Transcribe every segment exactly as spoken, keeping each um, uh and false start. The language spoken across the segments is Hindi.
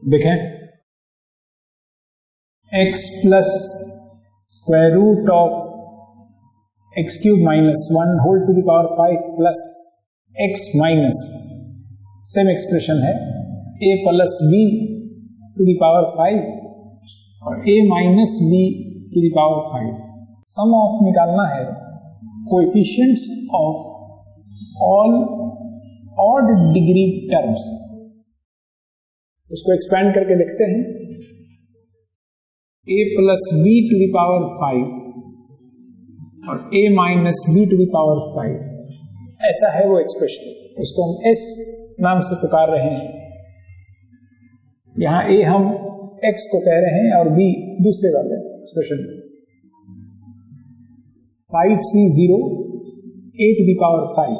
देखें, x plus square root of x cube minus one whole to the power five plus x minus, same expression है, a plus B to the power five और a minus b to the power five. Sum of निकालना है coefficients of all odd degree terms. उसको एक्सपेंड करके देखते हैं, a plus B to the power five और a minus b to the power five, ऐसा है वो एक्सप्रेशन। उसको हम s नाम से पुकार रहे हैं। यहां a हम x को कह रहे हैं और b दूसरे वाले expression five c zero a to the power five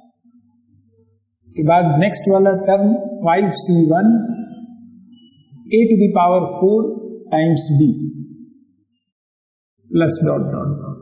के बाद नेक्स्ट वाला term five c one A to the power four times b plus dot dot dot.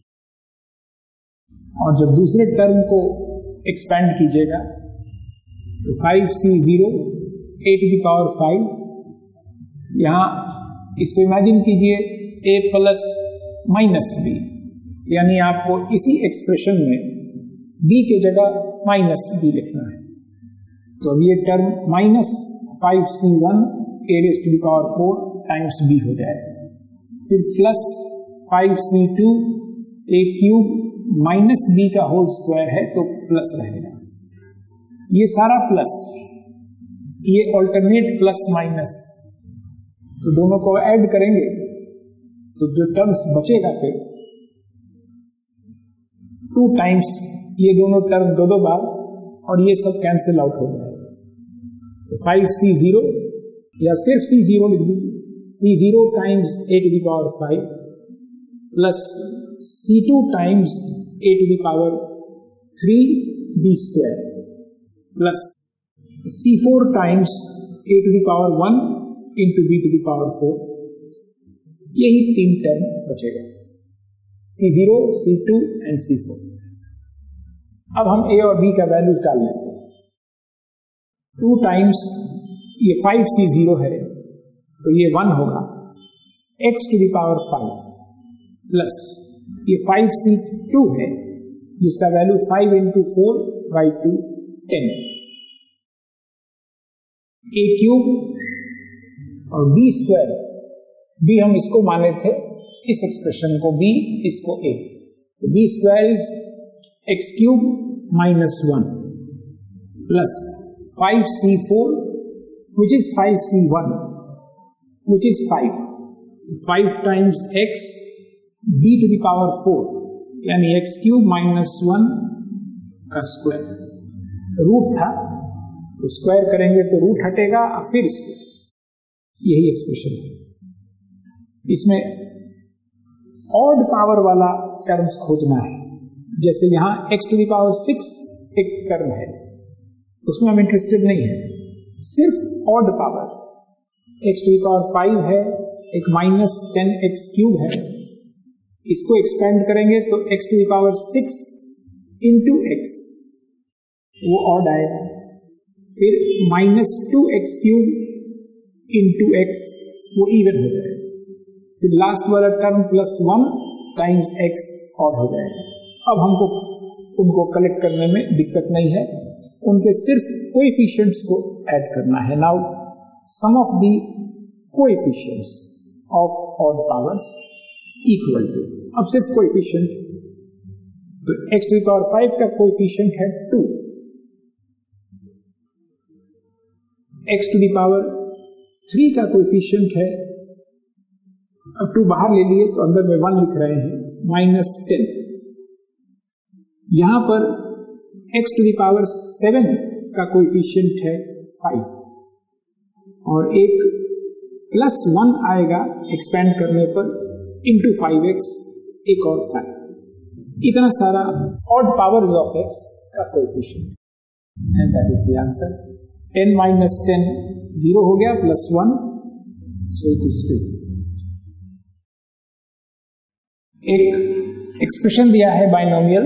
और जब दूसरे टर्म को एक्सपेंड कीजिएगा तो five c zero a to the power five, यहां इसको इमेजिन कीजिए a प्लस माइनस बी, यानी आपको इसी एक्सप्रेशन में b के जगह माइनस बी लिखना है। तो अब ये term minus five c one a raise to the power four times b हो जाएगा, फिर plus five C two a cube minus b का होल स्क्वायर है तो प्लस रहेगा। ये सारा प्लस, ये ऑल्टरनेट प्लस माइनस, तो दोनों को ऐड करेंगे तो जो टर्म्स बचेगा फिर टू टाइम्स ये दोनों टर्म दो दो बार, और ये सब कैंसिल आउट हो जाएगा। तो फाइव सी जीरो या सिर्फ सी जीरो लिख दीजिए, c zero times a to the power five plus C two times a to the power three b square plus c four times a to the power one into b to the power four. यही तीन टर्म बचेगा, c zero, c two and c four. अब हम a और b का वैल्यूज डाल लेते हैं। टू टाइम्स ये फाइव सी जीरो है तो ये वन होगा, x to the power five plus ये फाइव सी टू है जिसका value five into four by two ten, a cube और बी स्क्वायर, बी हम इसको माने थे, इस एक्सप्रेशन को b, इसको a, तो b square is x cube minus one plus five c four which is five c one which is five, five times x b to the power four यानी एक्स क्यूब माइनस वन का स्क्वायर, रूट था तो स्क्वायर करेंगे तो रूट हटेगा और फिर स्क्वायर, यही एक्सप्रेशन है। इसमें ऑड पावर वाला टर्म्स खोजना है, जैसे यहां x to the power six एक टर्म है, उसमें हम इंटरेस्टेड नहीं है, सिर्फ odd power x to the power five है, एक माइनस टेन एक्स क्यूब है, इसको एक्सपेंड करेंगे तो x to the power six into x वो ऑड आएगा, फिर minus two x cube into x वो इवन हो जाएगा, फिर लास्ट वाला term plus one times x odd हो जाएगा। अब हमको उनको कलेक्ट करने में दिक्कत नहीं है, उनके सिर्फ कोएफिशिएंट्स को ऐड करना है। Now sum of the coefficients of odd powers equal to, अब सिर्फ कोएफिशिएंट, तो x to the power five का कोएफिशिएंट है two, x to the power three का कोएफिशिएंट है, अब टू बाहर ले लिए तो अंदर में वन लिख रहे हैं, माइनस टेन। यहां पर x to the power seven का कोएफिशिएंट है फाइव और एक प्लस वन आएगा एक्सपेंड करने पर इंटू फाइव एक्स, एक और फाइव, इतना सारा ऑड पावर्स ऑफ x का coefficient and that is the answer. Ten minus ten zero हो गया plus one, so it is two. एक एक्सप्रेशन दिया है binomial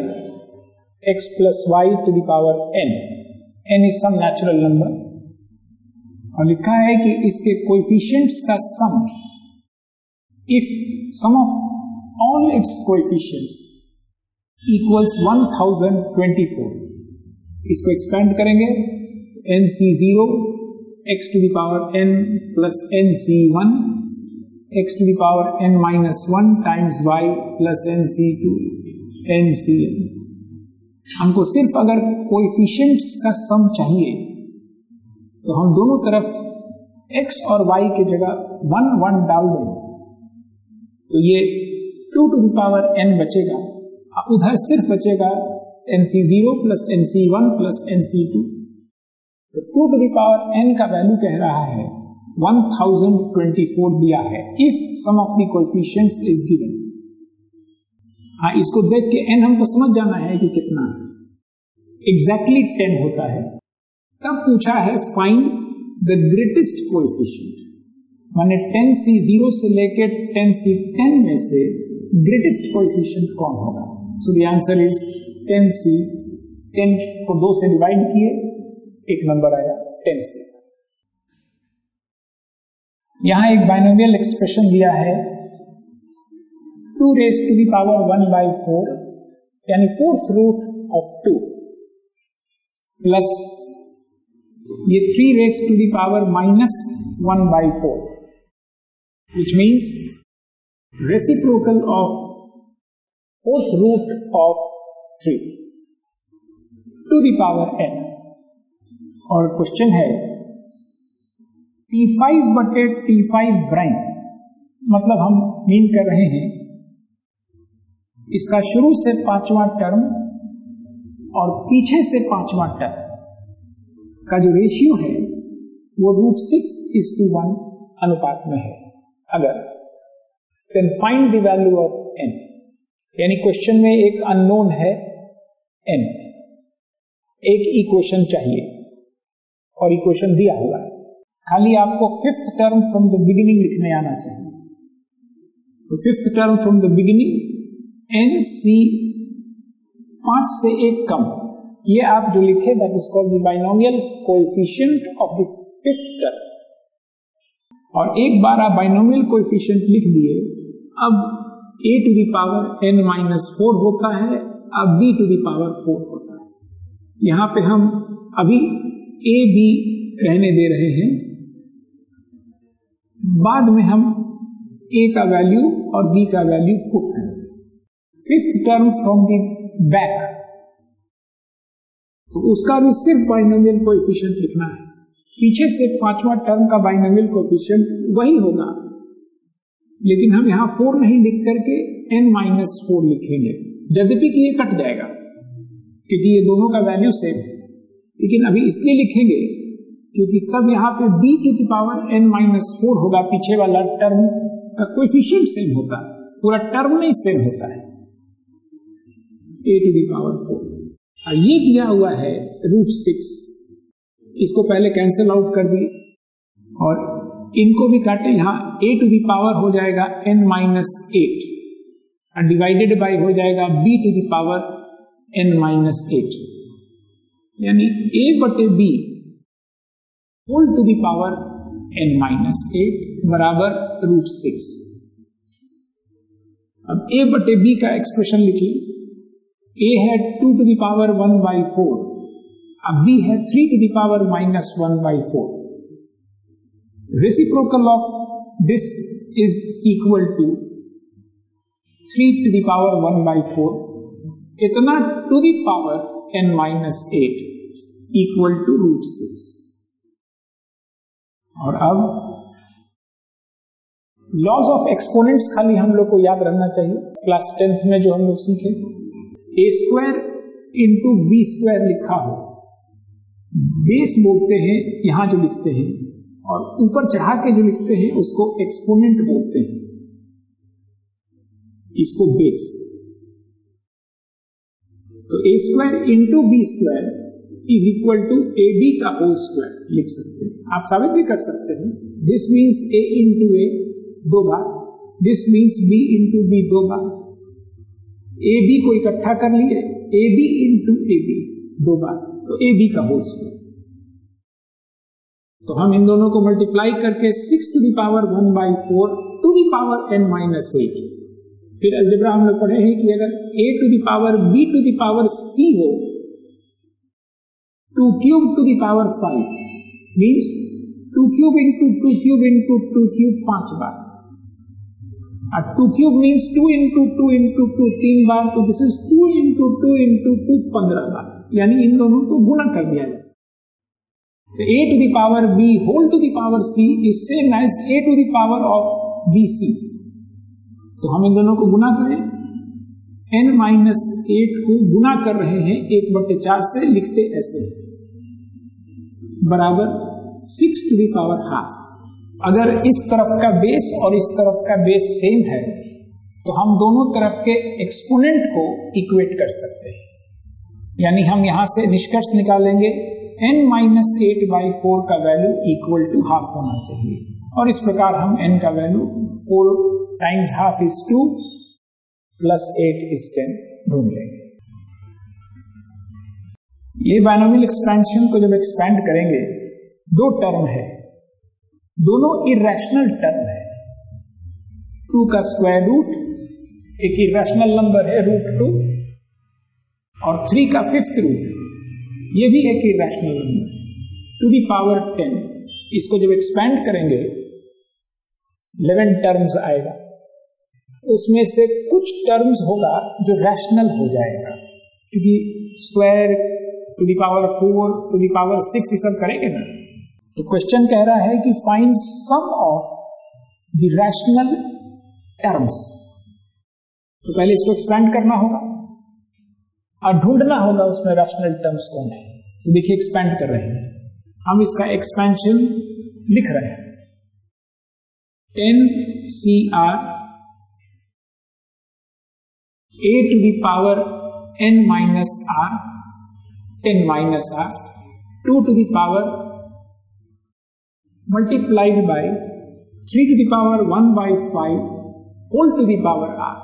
x plus y to the power n, n is some natural number और लिखा है कि इसके कोएफिशिएंट्स का sum, if sum of all its coefficients equals one thousand twenty four, इसको एक्सपेंड करेंगे n C zero x to the power N plus N C one x to the power n minus one times y plus N C two n C n. हमको सिर्फ अगर कोएफिशिएंट्स का सम चाहिए तो हम दोनों तरफ x और y के जगह वन वन डाल दें तो ये two to the power n बचेगा, उधर सिर्फ बचेगा एन सी zero plus N C one plus N C two. तो two to the power n का वैल्यू कह रहा है वन थाउजेंड ट्वेंटी फोर दिया है if sum of the coefficients is given. हाँ, इसको देख के n हमको समझ जाना है कि कितना है, एग्जैक्टली टेन होता है। तब पूछा है फाइंड द ग्रेटेस्ट कोएफिशिएंट, माने टेन सी जीरो से लेकर टेन सी टेन में से ग्रेटेस्ट कोएफिशिएंट कौन होगा। So the answer is ten c, ten को दो से डिवाइड किए एक नंबर आया टेन सी। यहां एक बाइनोमियल एक्सप्रेशन दिया है two raise to the power one by four यानी fourth root of two plus ये three raise to the power minus one by four, which means reciprocal of fourth root of three to the power N. और क्वेश्चन है टी फाइव बटे टी फाइव प्राइम, मतलब हम मीन कर रहे हैं इसका शुरू से पांचवा टर्म और पीछे से पांचवा टर्म का जो रेशियो है वो root six is to one अनुपात में है। अगर then find the value of n, यानी क्वेश्चन में एक अननोन है एन, एक इक्वेशन चाहिए और इक्वेशन दिया हुआ है, खाली आपको fifth term from the beginning लिखने आना चाहिए। तो fifth term from the beginning n c पांच से एक कम, ये आप जो लिखे that is called the binomial coefficient of the fifth term. और एक बार आप बाइनोमियल कोएफिशिएंट लिख दिए, अब a to the power n minus four होता है, अब b to the power four होता है। यहां पे हम अभी a b रहने दे रहे हैं, बाद में हम a का वैल्यू और b का वैल्यू पुट करेंगे। Fifth term from the back, तो उसका भी सिर्फ बाइनोमियल कोएफिशिएंट लिखना है, पीछे से पांचवा टर्म का बाइनोमियल कोएफिशिएंट वही होगा, लेकिन हम यहां फोर नहीं लिख करके n माइनस फोर लिखेंगे, यद्यपि कि ये कट जाएगा क्योंकि ये दोनों का वैल्यू सेम है, लेकिन अभी इसलिए लिखेंगे क्योंकि तब यहाँ पे b की पावर n माइनस फोर होगा, पीछे वाला टर्म का कोएफिशिएंट सेम होता है, पूरा टर्म नहीं सेम होता है, a to the power four. और ये दिया हुआ है रूट सिक्स, इसको पहले कैंसिल आउट कर दिए और इनको भी काटे, यहाँ a टू द पावर हो जाएगा n माइनस एट और डिवाइडेड बाय हो जाएगा b to the power n minus eight, यानी a बटे b whole to the power n minus eight बराबर रूट सिक्स। अब a बटे b का एक्सप्रेशन लिखिए, a है two to the power one by four, अब b है three to the power minus one by four. Reciprocal of this is equal to three to the power one by four, इतना to the power n minus eight equal to root six. और अब लॉज ऑफ एक्सपोनेंट्स खाली हम लोग को याद रहना चाहिए, क्लास टेंथ में जो हम लोग सीखे, a square into b square लिखा हो, बेस बोलते हैं यहां जो लिखते हैं, और ऊपर चढ़ा के जो लिखते हैं उसको एक्सपोनेंट बोलते हैं, इसको बेस। तो a square into b square is equal to a b का होल स्क्वायर लिख सकते हैं। आप साबित भी कर सकते हैं, this means a into a दो बार, this means b into b दो बार, ए बी को इकट्ठा कर लिए, a b into a b दो बार, तो ए बी का होल स्क्वायर। तो हम इन दोनों को मल्टीप्लाई करके six to the power one by four to the power n minus eight. फिर अलजेब्रा हम लोग पढ़े हैं कि अगर a to the power b to the power c हो, two cube to the power five means two cube into two cube into two cube पांच बार, और two cube means two into two into two तीन बार, तो this is two into two into two पंद्रह बार, यानी इन दोनों को गुणा कर दिया जाए। तो a to the power b whole to the power c is same as a to the power of bc। तो हम इन दोनों को गुना करें, n माइनस एट को गुना कर रहे हैं एक बटे चार से, लिखते ऐसे बराबर six to the power half. अगर इस तरफ का बेस और इस तरफ का बेस सेम है तो हम दोनों तरफ के एक्सपोनेंट को इक्वेट कर सकते हैं, यानी हम यहां से निष्कर्ष निकालेंगे n minus eight by four का वैल्यू इक्वल टू हाफ होना चाहिए, और इस प्रकार हम n का value four times half is two plus eight is ten ढूंढ लेंगे। ये बाइनोमियल एक्सपेंशन को जब एक्सपेंड करेंगे, दो टर्म है, दोनों इरेशनल टर्म है। टू का स्क्वायर रूट एक इरेशनल नंबर है रूट टू, और थ्री का फिफ्थ रूट ये भी एक irrational number to the power ten. इसको जब एक्सपेंड करेंगे इलेवन टर्म्स आएगा, उसमें से कुछ टर्म्स होगा जो रैशनल हो जाएगा, क्योंकि square to the power four to the power six ये सब करेंगे ना। तो क्वेश्चन कह रहा है कि find sum of the rational terms. तो पहले इसको एक्सपेंड करना होगा और ढूंढना होगा उसमें रैशनल टर्म्स कौन है। तो देखिए एक्सपेंड कर रहे हैं हम, इसका एक्सपेंशन लिख रहे हैं, N C r a to the power n minus r ten minus r two to the power multiplied by three to the power one by five whole to the power r,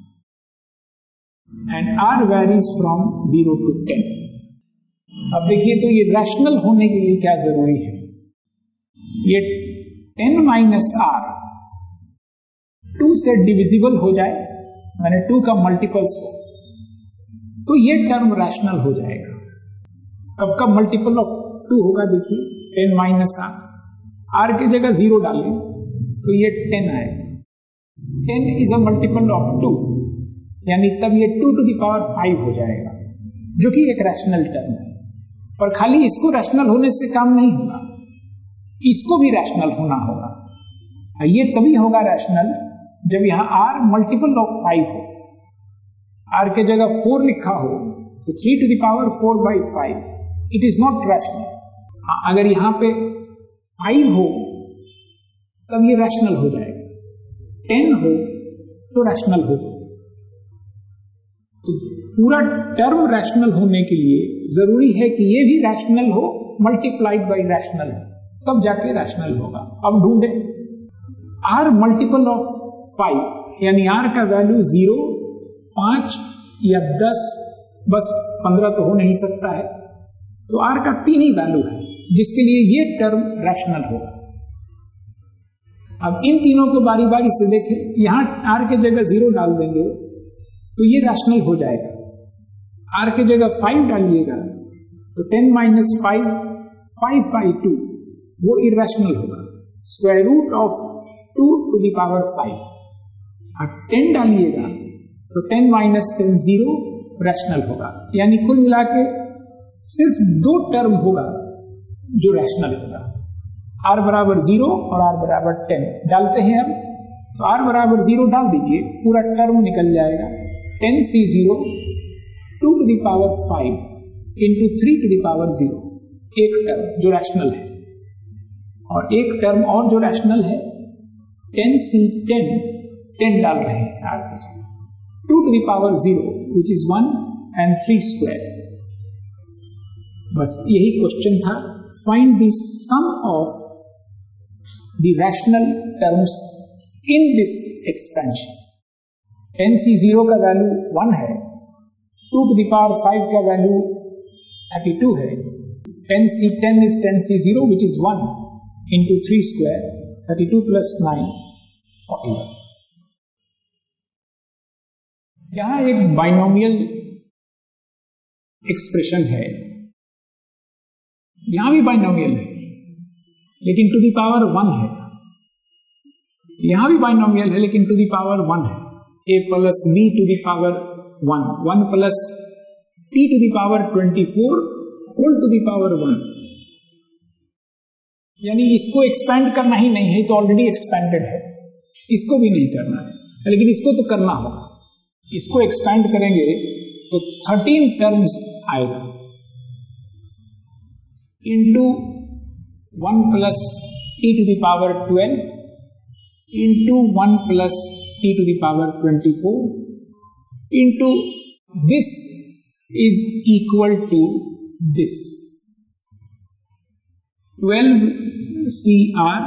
and r varies from zero to ten। अब देखिए तो ये रैशनल होने के लिए क्या जरूरी है, ये टेन माइनस आर टू से डिविजिबल हो जाए, माने टू का मल्टीपल्स हो, तो ये टर्म रैशनल हो जाएगा। कब कब मल्टीपल ऑफ टू होगा, देखिए टेन माइनस आर, आर की जगह जीरो डालें तो ये टेन आएगा। Ten is a multiple of two, यानी तब ये two to the power five हो जाएगा, जो कि एक रैशनल टर्म है। पर खाली इसको रैशनल होने से काम नहीं होगा, इसको भी रैशनल होना होगा। ये तभी होगा रैशनल जब यहां r मल्टीपल ऑफ फाइव हो, r के जगह फोर लिखा हो तो three to the power four by five, it is not rational. अगर यहां पे फाइव हो तब ये रैशनल हो जाएगा, टेन हो तो रैशनल होगा। तो पूरा टर्म रैशनल होने के लिए जरूरी है कि ये भी रैशनल हो मल्टीप्लाइड बाई रैशनल हो, तब जाके रैशनल होगा। अब ढूंढे r मल्टीपल ऑफ फाइव, यानी r का वैल्यू जीरो, पांच या दस, बस पंद्रह तो हो नहीं सकता है, तो r का तीन ही वैल्यू है जिसके लिए ये टर्म रैशनल होगा। अब इन तीनों को बारी बारी से देखें, यहां r के जगह जीरो डाल देंगे तो ये रैशनल हो जाएगा, r के जगह फाइव डालिएगा तो ten minus five, five by two, वो इरेशनल होगा। Square root of two to the power five, और टेन डालिएगा तो ten minus ten zero, rational होगा। यानी कुल मिला के सिर्फ दो टर्म होगा जो रैशनल होगा, r बराबर जीरो और r बराबर टेन। डालते हैं हम, तो r बराबर जीरो डाल दीजिए, पूरा टर्म निकल जाएगा, ten c zero two to the power five into three to the power zero, एक टर्म जो रैशनल है। और एक टर्म और जो रैशनल है टेन सी टेन, टेन डाल रहे हैं आर के जगह, two to the power zero which is one and three square. बस यही क्वेश्चन था, find the sum of the rational terms in this expansion. Ten c zero का वैल्यू वन है, two to the power five का वैल्यू थर्टी टू है, ten c ten is ten c zero which is one into three square, thirty-two plus nine, forty-one. यहां एक बाइनोमियल एक्सप्रेशन है, यहां भी बाइनोमियल है लेकिन टू द पावर वन है, यहां भी बाइनोमियल है लेकिन टू द पावर वन है, a plus b to the power one, one plus t to the power twenty four whole to the power one. यानी इसको एक्सपेंड करना ही नहीं है, तो ऑलरेडी एक्सपेंडेड है, इसको भी नहीं करना है लेकिन इसको तो करना होगा। इसको एक्सपेंड करेंगे तो थर्टीन टर्म्स आएगा into one plus t to the power twelve into one plus t to the power twenty four into this is equal to this, twelve c are,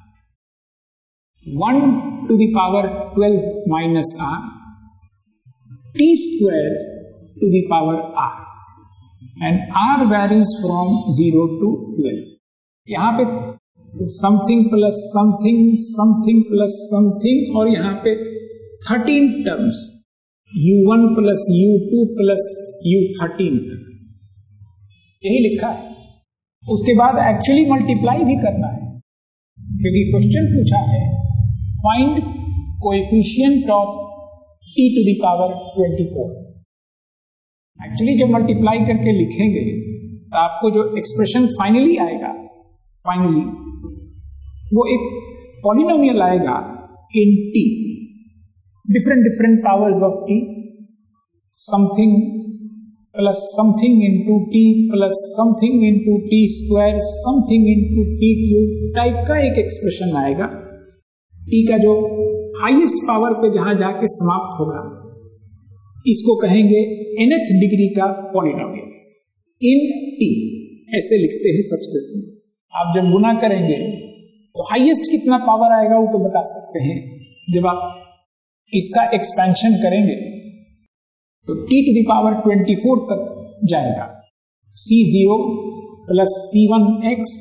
one to the power twelve minus r, t square to the power r, and r varies from zero to twelve. यहाँ पे something plus something, something plus something, और यहाँ पे thirteen terms u one plus u two plus u thirteen यही लिखा है। उसके बाद एक्चुअली मल्टीप्लाई भी करना है क्योंकि क्वेश्चन पूछा है find coefficient of t to the power twenty four. Actually जब मल्टीप्लाई करके लिखेंगे तो आपको जो एक्सप्रेशन फाइनली आएगा, फाइनली वो एक पॉलिनोमियल आएगा in t, different different powers of t, something plus something into t plus something into t square something into t cube type का एक एक्सप्रेशन आएगा। टी का जो हाईएस्ट पावर पे जहां जाके समाप्त होगा इसको कहेंगे nth डिग्री का पॉलिनोमियल इन टी, ऐसे लिखते हैं संस्कृत में। आप जब गुना करेंगे तो हाईएस्ट कितना पावर आएगा वो तो बता सकते हैं, जब आप इसका एक्सपेंशन करेंगे तो t to the power twenty four तक जाएगा, सी जीरो प्लस सी वन एक्स,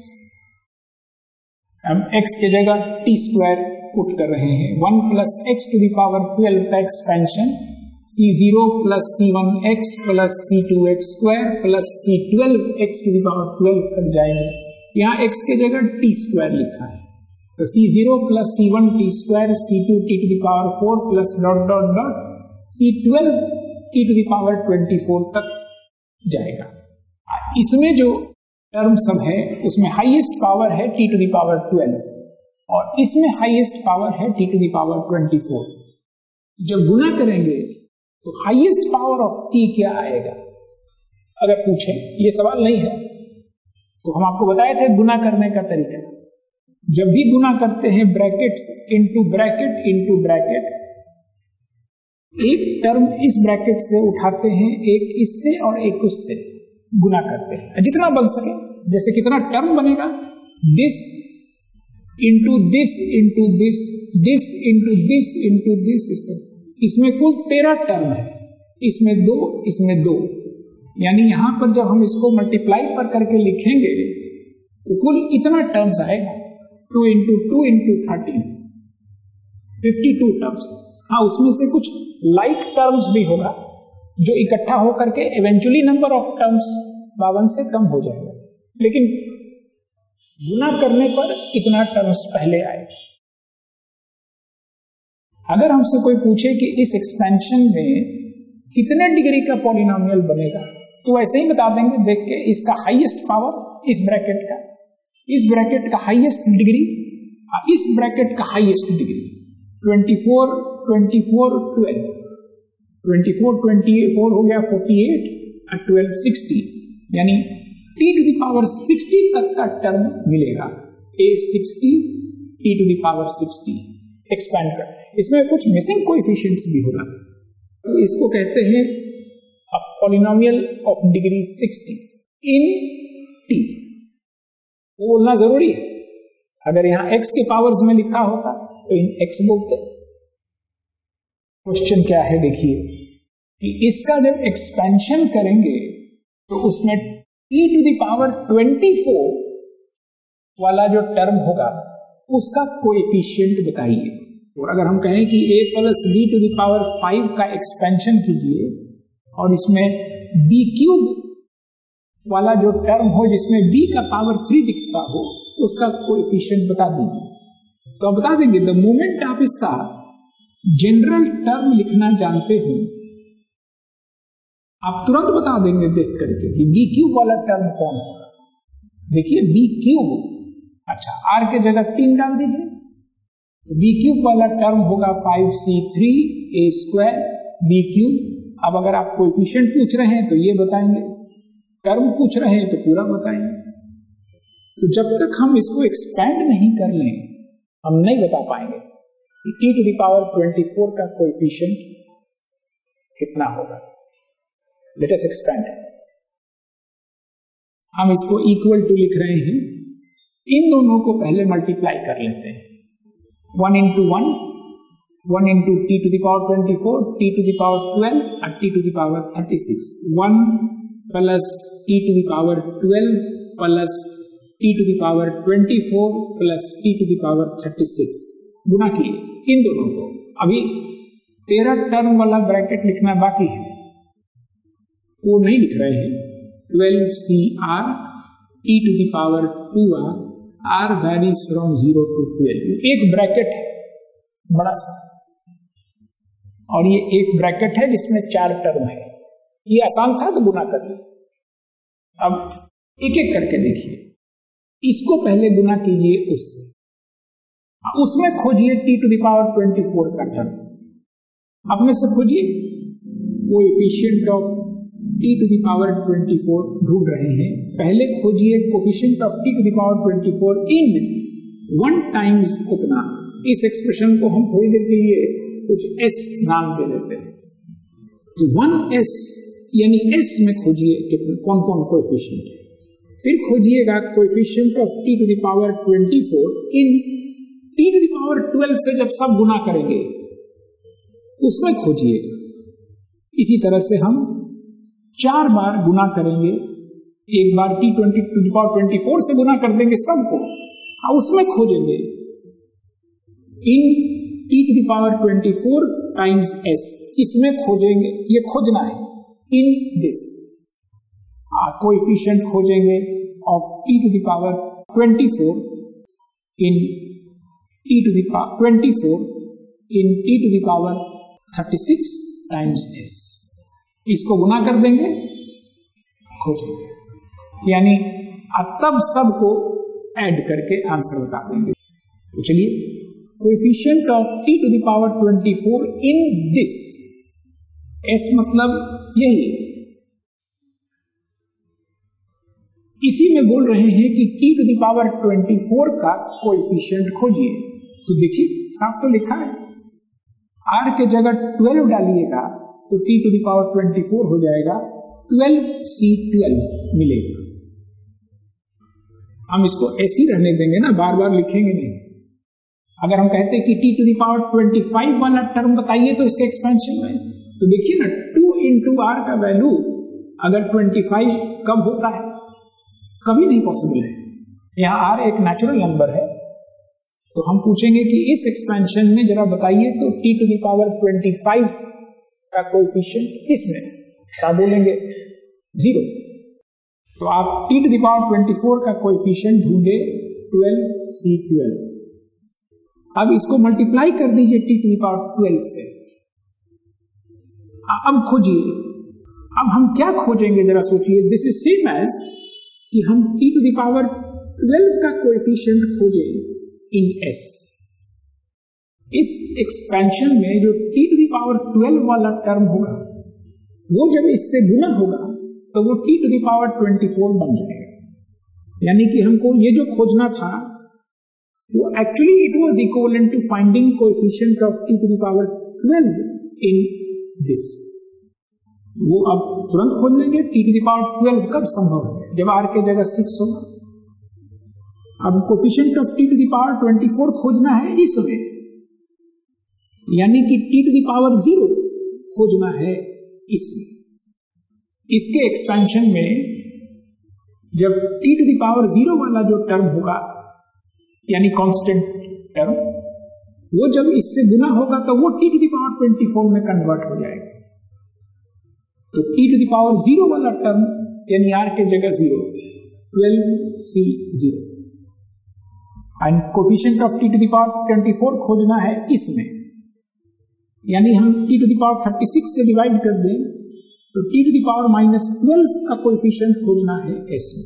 हम एक्स के जगह टी स्क्वायर पुट कर रहे हैं, one plus x to the power twelve का expansion, c zero plus C one x plus C two x square plus c twelve x to the power twelve तक जाएंगे। यहाँ एक्स के जगह टी स्क्वायर लिखा है तो सी zero plus C one t square, c two t to the power four plus dot dot dot c twelve t to the power twenty four तक जाएगा। इसमें जो टर्म सब है उसमें हाईएस्ट पावर है t to the power twelve और इसमें हाईएस्ट पावर है t to the power twenty four. जब गुना करेंगे तो हाईएस्ट पावर ऑफ टी क्या आएगा अगर पूछे, ये सवाल नहीं है तो हम आपको बताए थे गुना करने का तरीका। जब भी गुना करते हैं brackets into bracket into bracket, एक टर्म इस ब्रैकेट से उठाते हैं, एक इससे और एक उससे गुना करते हैं जितना बन सके। जैसे कितना टर्म बनेगा, this into this into this, this into this into this, इस तरह इसमें कुल तेरह टर्म है, इसमें दो इसमें दो, यानी यहां पर जब हम इसको मल्टीप्लाई पर करके लिखेंगे तो कुल इतना टर्म्स आएगा, two into two into thirteen, fifty two terms. हाँ, उसमें से कुछ लाइक टर्म्स भी होगा जो इकट्ठा होकर के इवेंचुअली नंबर ऑफ टर्म्स बावन से कम हो जाएगा, लेकिन गुना करने पर इतना टर्म्स पहले आए। अगर हमसे कोई पूछे कि इस एक्सपेंशन में कितने डिग्री का पॉलिनोमियल बनेगा तो ऐसे ही बता देंगे देख के, इसका हाईएस्ट पावर इस ब्रैकेट का, इस ब्रैकेट का हाईएस्ट डिग्री, इस ब्रैकेट का highest degree, twenty four twenty four twelve, twenty four twenty four हो गया फोर्टी एट और ट्वेल्व सिक्सटी, यानी t to the power sixty तक का टर्म मिलेगा, a sixty t to the power sixty expand कर। इसमें कुछ मिसिंग कोएफिशिएंट्स भी होगा तो इसको कहते हैं polynomial of degree sixty in t. वो बोलना जरूरी है, अगर यहां एक्स के पावर्स में लिखा होता तो इन एक्स बोलते। क्वेश्चन क्या है देखिए कि इसका जब एक्सपेंशन करेंगे तो उसमें e to the power twenty four वाला जो टर्म होगा उसका कोएफिशिएंट बताइए। और अगर हम कहें कि a plus B to the power five का एक्सपेंशन कीजिए और इसमें b क्यूब वाला जो टर्म हो जिसमें b का पावर थ्री दिखता हो उसका कोएफिशिएंट बता दीजिए। तो आप बता देंगे द मोमेंट आप इसका जनरल टर्म लिखना जानते हो आप तुरंत बता देंगे देख करके कि बी क्यूब वाला टर्म कौन होगा। देखिए बी क्यूब, अच्छा आर के जगह तीन डाल दीजिए तो बी क्यूब वाला टर्म होगा फाइव सी थ्री ए स्क्वायर बी क्यूब। अब अगर आप कोएफिशिएंट पूछ रहे हैं तो ये बताएंगे, टर्म पूछ रहे हैं तो पूरा बताएंगे। तो जब तक हम इसको एक्सपैंड नहीं कर लें हम नहीं बता पाएंगे कि t to the power twenty four का कोएफिशिएंट कितना होगा। Let us expand. हम इसको इक्वल टू लिख रहे हैं, इन दोनों को पहले मल्टीप्लाई कर लेते हैं। One into one, one into t to the power twenty four, t to the power twelve और t to the power thirty six. One plus t to the power twelve plus t to the power twenty four plus t to the power thirty six गुना किए इन दोनों को। अभी तेरह टर्म वाला ब्रैकेट लिखना बाकी है, वो नहीं लिख रहे हैं। Twelve c r t to the power two r, r varies from zero to twelve. एक ब्रैकेट है बड़ा सा और ये एक ब्रैकेट है जिसमें चार टर्म है। ये आसान था तो गुना कर लिया। अब एक एक करके देखिए, इसको पहले गुना कीजिए उससे, उसमें खोजिए t to the power twenty four का टर्म। अपने से खोजिए coefficient of t to the power twenty four ढूंढ रहे हैं। पहले खोजिए coefficient of t to the power twenty four in one times उतना। इस एक्सप्रेशन को हम थोड़ी देर के लिए कुछ एस नाम दे देते हैं। तो वन एस यानी एस में खोजिए कितने कौन कौन कोएफिशिएंट है। फिर खोजिएगा coefficient of t to the power twenty four in t to the power twelve से जब सब गुना करेंगे उसमें खोजिएगा। इसी तरह से हम चार बार गुना करेंगे। एक बार t twenty to the power twenty four से गुना कर देंगे सबको और उसमें खोजेंगे in t to the power twenty four times s. इसमें खोजेंगे, ये खोजना है इन दिस। कोएफिशिएंट खोजेंगे of t to the power twenty four in t to the power twenty four in t to the power thirty six times s. इसको गुना कर देंगे, खोजेंगे, यानी तब सबको ऐड करके आंसर बता देंगे। तो चलिए, coefficient of t to the power twenty four in this, s मतलब यही, इसी में बोल रहे हैं कि t to the power twenty four का कोएफिशिएंट खोजिए। तो देखिए साफ तो लिखा है, आर के जगह ट्वेल्व डालिएगा तो t to the power twenty four हो जाएगा, ट्वेल्व सी ट्वेल्व मिलेगा। हम इसको ऐसे ही रहने देंगे ना, बार बार लिखेंगे नहीं। अगर हम कहते हैं कि t to the power twenty five वाला टर्म बताइए तो इसका एक्सपेंशन में तो देखिए ना, टू इंटू आर का वैल्यू अगर ट्वेंटी फाइव कब होता है, कभी नहीं पॉसिबल है। यहाँ आर एक नेचुरल नंबर है तो हम पूछेंगे कि इस एक्सपेंशन में जरा बताइए तो t to the power twenty five का कोएफिशिएंट इसमें क्या बोलेंगे, जीरो। तो आप t to the power twenty four का कोएफिशिएंट ढूंढे ट्वेल्व सी ट्वेल्व। अब इसको मल्टीप्लाई कर दीजिए t to the power twelve से। अब खोजिए, अब हम क्या खोजेंगे जरा सोचिए। दिस इज सेम एज कि हम t to the power twelve का कोएफिशिएंट खोजें इन एस। इस एक्सपेंशन में जो t to the power twelve वाला टर्म होगा वो जब इससे गुना होगा तो वो t to the power twenty four बन जाएगा। यानी कि हमको ये जो खोजना था वो actually it was equivalent to finding coefficient of t to the power twelve in this. वो अब तुरंत खोज लेंगे t to the power twelve कब संभव है, जब आर के जगह सिक्स होगा। अब coefficient of t to the power twenty four खोजना है इसमें, यानी कि t to the power zero खोजना है इसमें। इसके एक्सपेंशन में जब t to the power zero वाला जो टर्म होगा यानी कांस्टेंट टर्म, वो जब इससे गुना होगा तो वो t to the power twenty four में कन्वर्ट हो जाएगा। तो t to the power zero वाला टर्म यानी आर के जगह zero, twelve C zero, and coefficient of t to the power twenty four खोजना है इसमें, यानी हम t to the power thirty six से डिवाइड कर दें तो t to the power minus twelve का कोएफिशिएंट खोजना है एस में।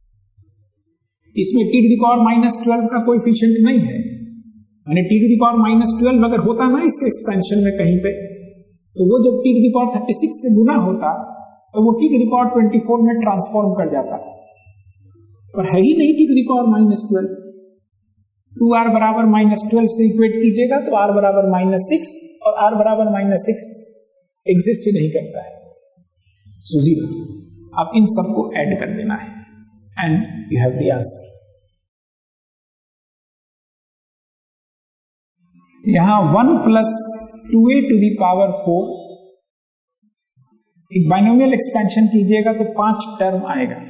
इसमें t to the power minus twelve का कोएफिशिएंट नहीं है, यानी t to the power minus twelve अगर होता ना इसके एक्सपेंशन में कहीं पे, तो वो जब t to the power thirty six से गुना होता तो वो t to the power twenty four में ट्रांसफॉर्म कर जाता, पर है ही नहीं t to the power minus twelve. Two r बराबर माइनस ट्वेल्व से इक्वेट कीजिएगा तो आर बराबर माइनस सिक्स, और आर बराबर माइनस सिक्स एग्जिस्ट ही नहीं करता है, सो जीरो। अब इन सबको ऐड कर देना है and you have the answer. यहां one plus two a to the power four, एक बाइनोमियल एक्सपेंशन कीजिएगा तो पांच टर्म आएगा।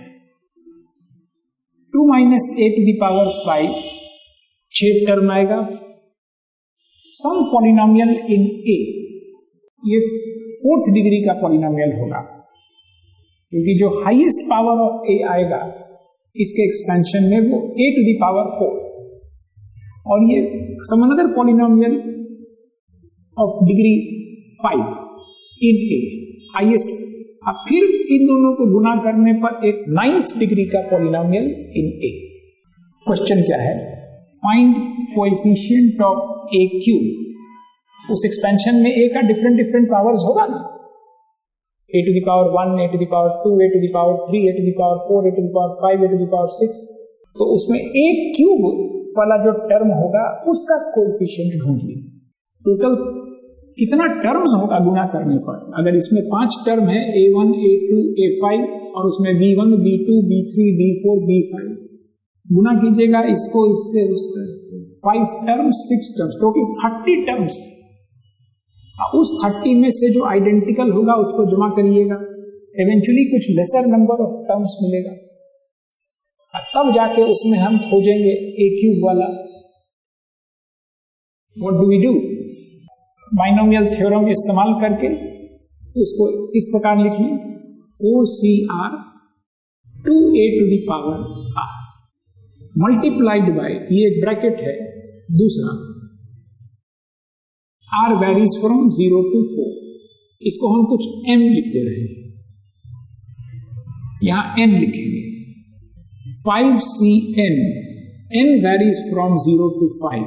Two minus a to the power five, छह टर्म आएगा। सम पॉलिनोमियल इन ए, ये फोर्थ डिग्री का पॉलिनोमियल होगा, क्योंकि जो हाईएस्ट पावर ऑफ ए आएगा इसके एक्सपेंशन में वो a to the power four, और ये some another polynomial of degree five in a highest. अब फिर इन दोनों को गुना करने पर एक नाइन्थ डिग्री का पॉलिनोमियल इन ए। क्वेश्चन क्या है? Find coefficient of a cube. उस एक्सपेंशन में ए का डिफरेंट डिफरेंट पावर्स होगा ना, a to the power one, A to the power two, a to the power three, a to the power four, a to the power five, a to the power six. तो उसमें ए क्यूब वाला जो टर्म होगा उसका कोएफिशिएंट ढूंढिए। टोटल कितना टर्म्स होगा गुना करने पर? अगर इसमें पांच टर्म है, a one, A two, a five, और उसमें b one, b two, b three, b four, b five, गुना कीजिएगा इसको इससे उससे, five terms, six terms, total thirty terms. उस थर्टी में से जो आइडेंटिकल होगा उसको जमा करिएगा, इवेंचुअली कुछ लेसर नंबर ऑफ टर्म्स मिलेगा, तब जाके उसमें हम खोजेंगे ए क्यूब वाला। What do we do? Binomial theorem इस्तेमाल करके उसको इस प्रकार लिख लें, four C r two a to the power r multiplied by, ये एक ब्रैकेट है, दूसरा r varies from zero to four, इसको हम कुछ एम लिख दे रहे हैं, यहां एन लिखेंगे, five C n, n varies from zero to five,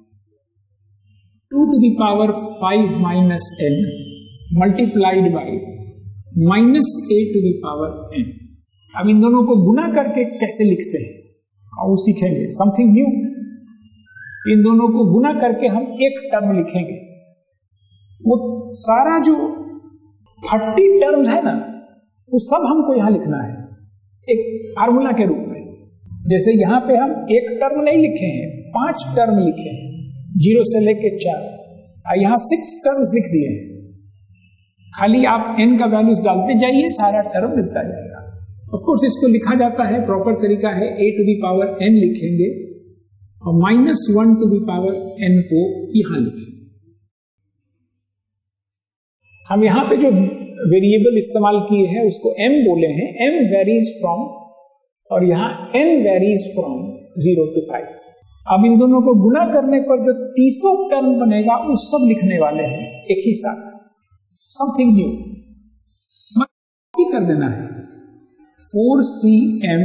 two to the power five minus n multiplied by minus a to the power n. अब इन दोनों को गुना करके कैसे लिखते हैं और वो सीखेंगे, समथिंग न्यू। इन दोनों को गुना करके हम एक टर्म लिखेंगे, वो सारा जो थर्टी टर्म है ना वो सब हमको यहां लिखना है एक फार्मूला के रूप में। जैसे यहां पे हम एक टर्म नहीं लिखे हैं, पांच टर्म लिखे हैं, जीरो से लेके चार, और यहां सिक्स टर्म्स लिख दिए हैं। खाली आप एन का वैल्यूज डालते जाइए, सारा टर्म लिखता जाएगा। ऑफ कोर्स इसको लिखा जाता है, प्रॉपर तरीका है a to the power n लिखेंगे और minus one to the power n को यहां लिखेंगे। हम यहां पे जो वेरिएबल इस्तेमाल किए हैं उसको m बोले हैं, m वेरीज फ्रॉम, और यहां n varies from zero to five. अब इन दोनों को गुना करने पर जो तीसों टर्म बनेगा वो सब लिखने वाले हैं एक ही साथ, समथिंग न्यू कर देना है। Four C m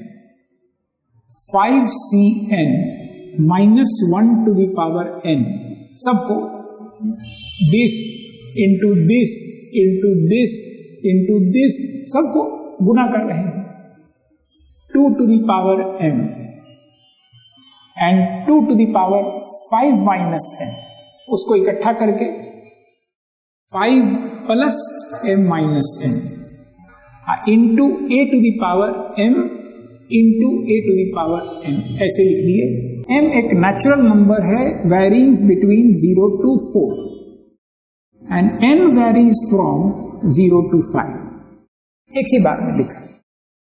five C n minus one to the power n, सबको this into this into this into this सबको गुना कर रहे हैं। Two to the power m and two to the power five minus m, उसको इकट्ठा करके five plus m minus m into a to the power m into a to the power m, ऐसे लिख दिए। एम एक नेचुरल नंबर है varying between zero to four and n varies from zero to five, एक ही बार में लिखा।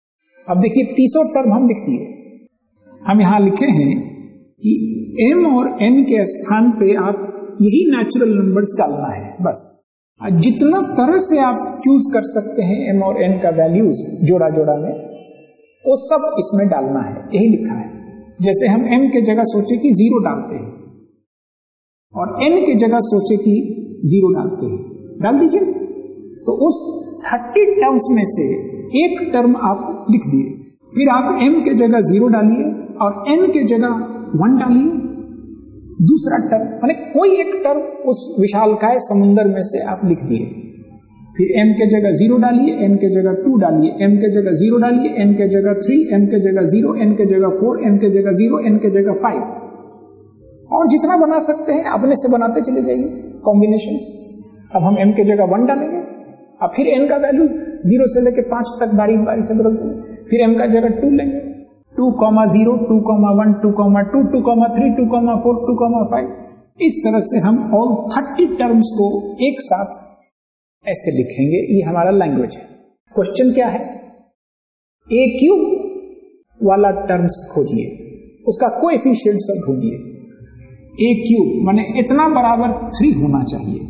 अब देखिए तीसरा टर्म हम लिख दिए, हम यहां लिखे हैं कि m और n के स्थान पे आप यही नेचुरल नंबर्स डालना है बस। जितना तरह से आप चूज कर सकते हैं m और n का वैल्यूज जोड़ा जोड़ा में, वो सब इसमें डालना है, यही लिखा है। जैसे हम m के जगह सोचे कि जीरो डालते हैं और n के जगह सोचे कि जीरो डालते हैं, डाल दीजिए। तो उस तीस टर्म्स में से एक टर्म आप लिख दिए, फिर आप m के जगह जीरो डालिए और n के जगह वन डालिए। दूसरा टर्म माने कोई एक टर्म उस विशालकाय समुद्र में से आप लिख दिए, फिर m के जगह जीरो डालिए, n के जगह टू डालिए, m के जगह जीरो डालिए, n के जगह थ्री, m के जगह जीरो, n के जगह फोर, m के जगह जीरो, n के जगह फाइव, और जितना बना सकते हैं अपने से बनाते चले जाइए कॉम्बिनेशंस। अब हम m के जगह वन डालेंगे, अब फिर n का वैल्यू जीरो से लेकर पांच तक बारी बारी से बदल देंगे, फिर m का जगह टू लेंगे, two comma zero, two comma one, two comma two, two comma three, two comma four, two comma five. इस तरह से हम ऑल थर्टी टर्म्स को एक साथ ऐसे लिखेंगे। ये हमारा लैंग्वेज है। क्वेश्चन क्या है? ए क्यूब वाला टर्म्स खोजिए, उसका कोएफिशिएंट सब ढूंढिए। ए क्यूब माने इतना बराबर थ्री होना चाहिए।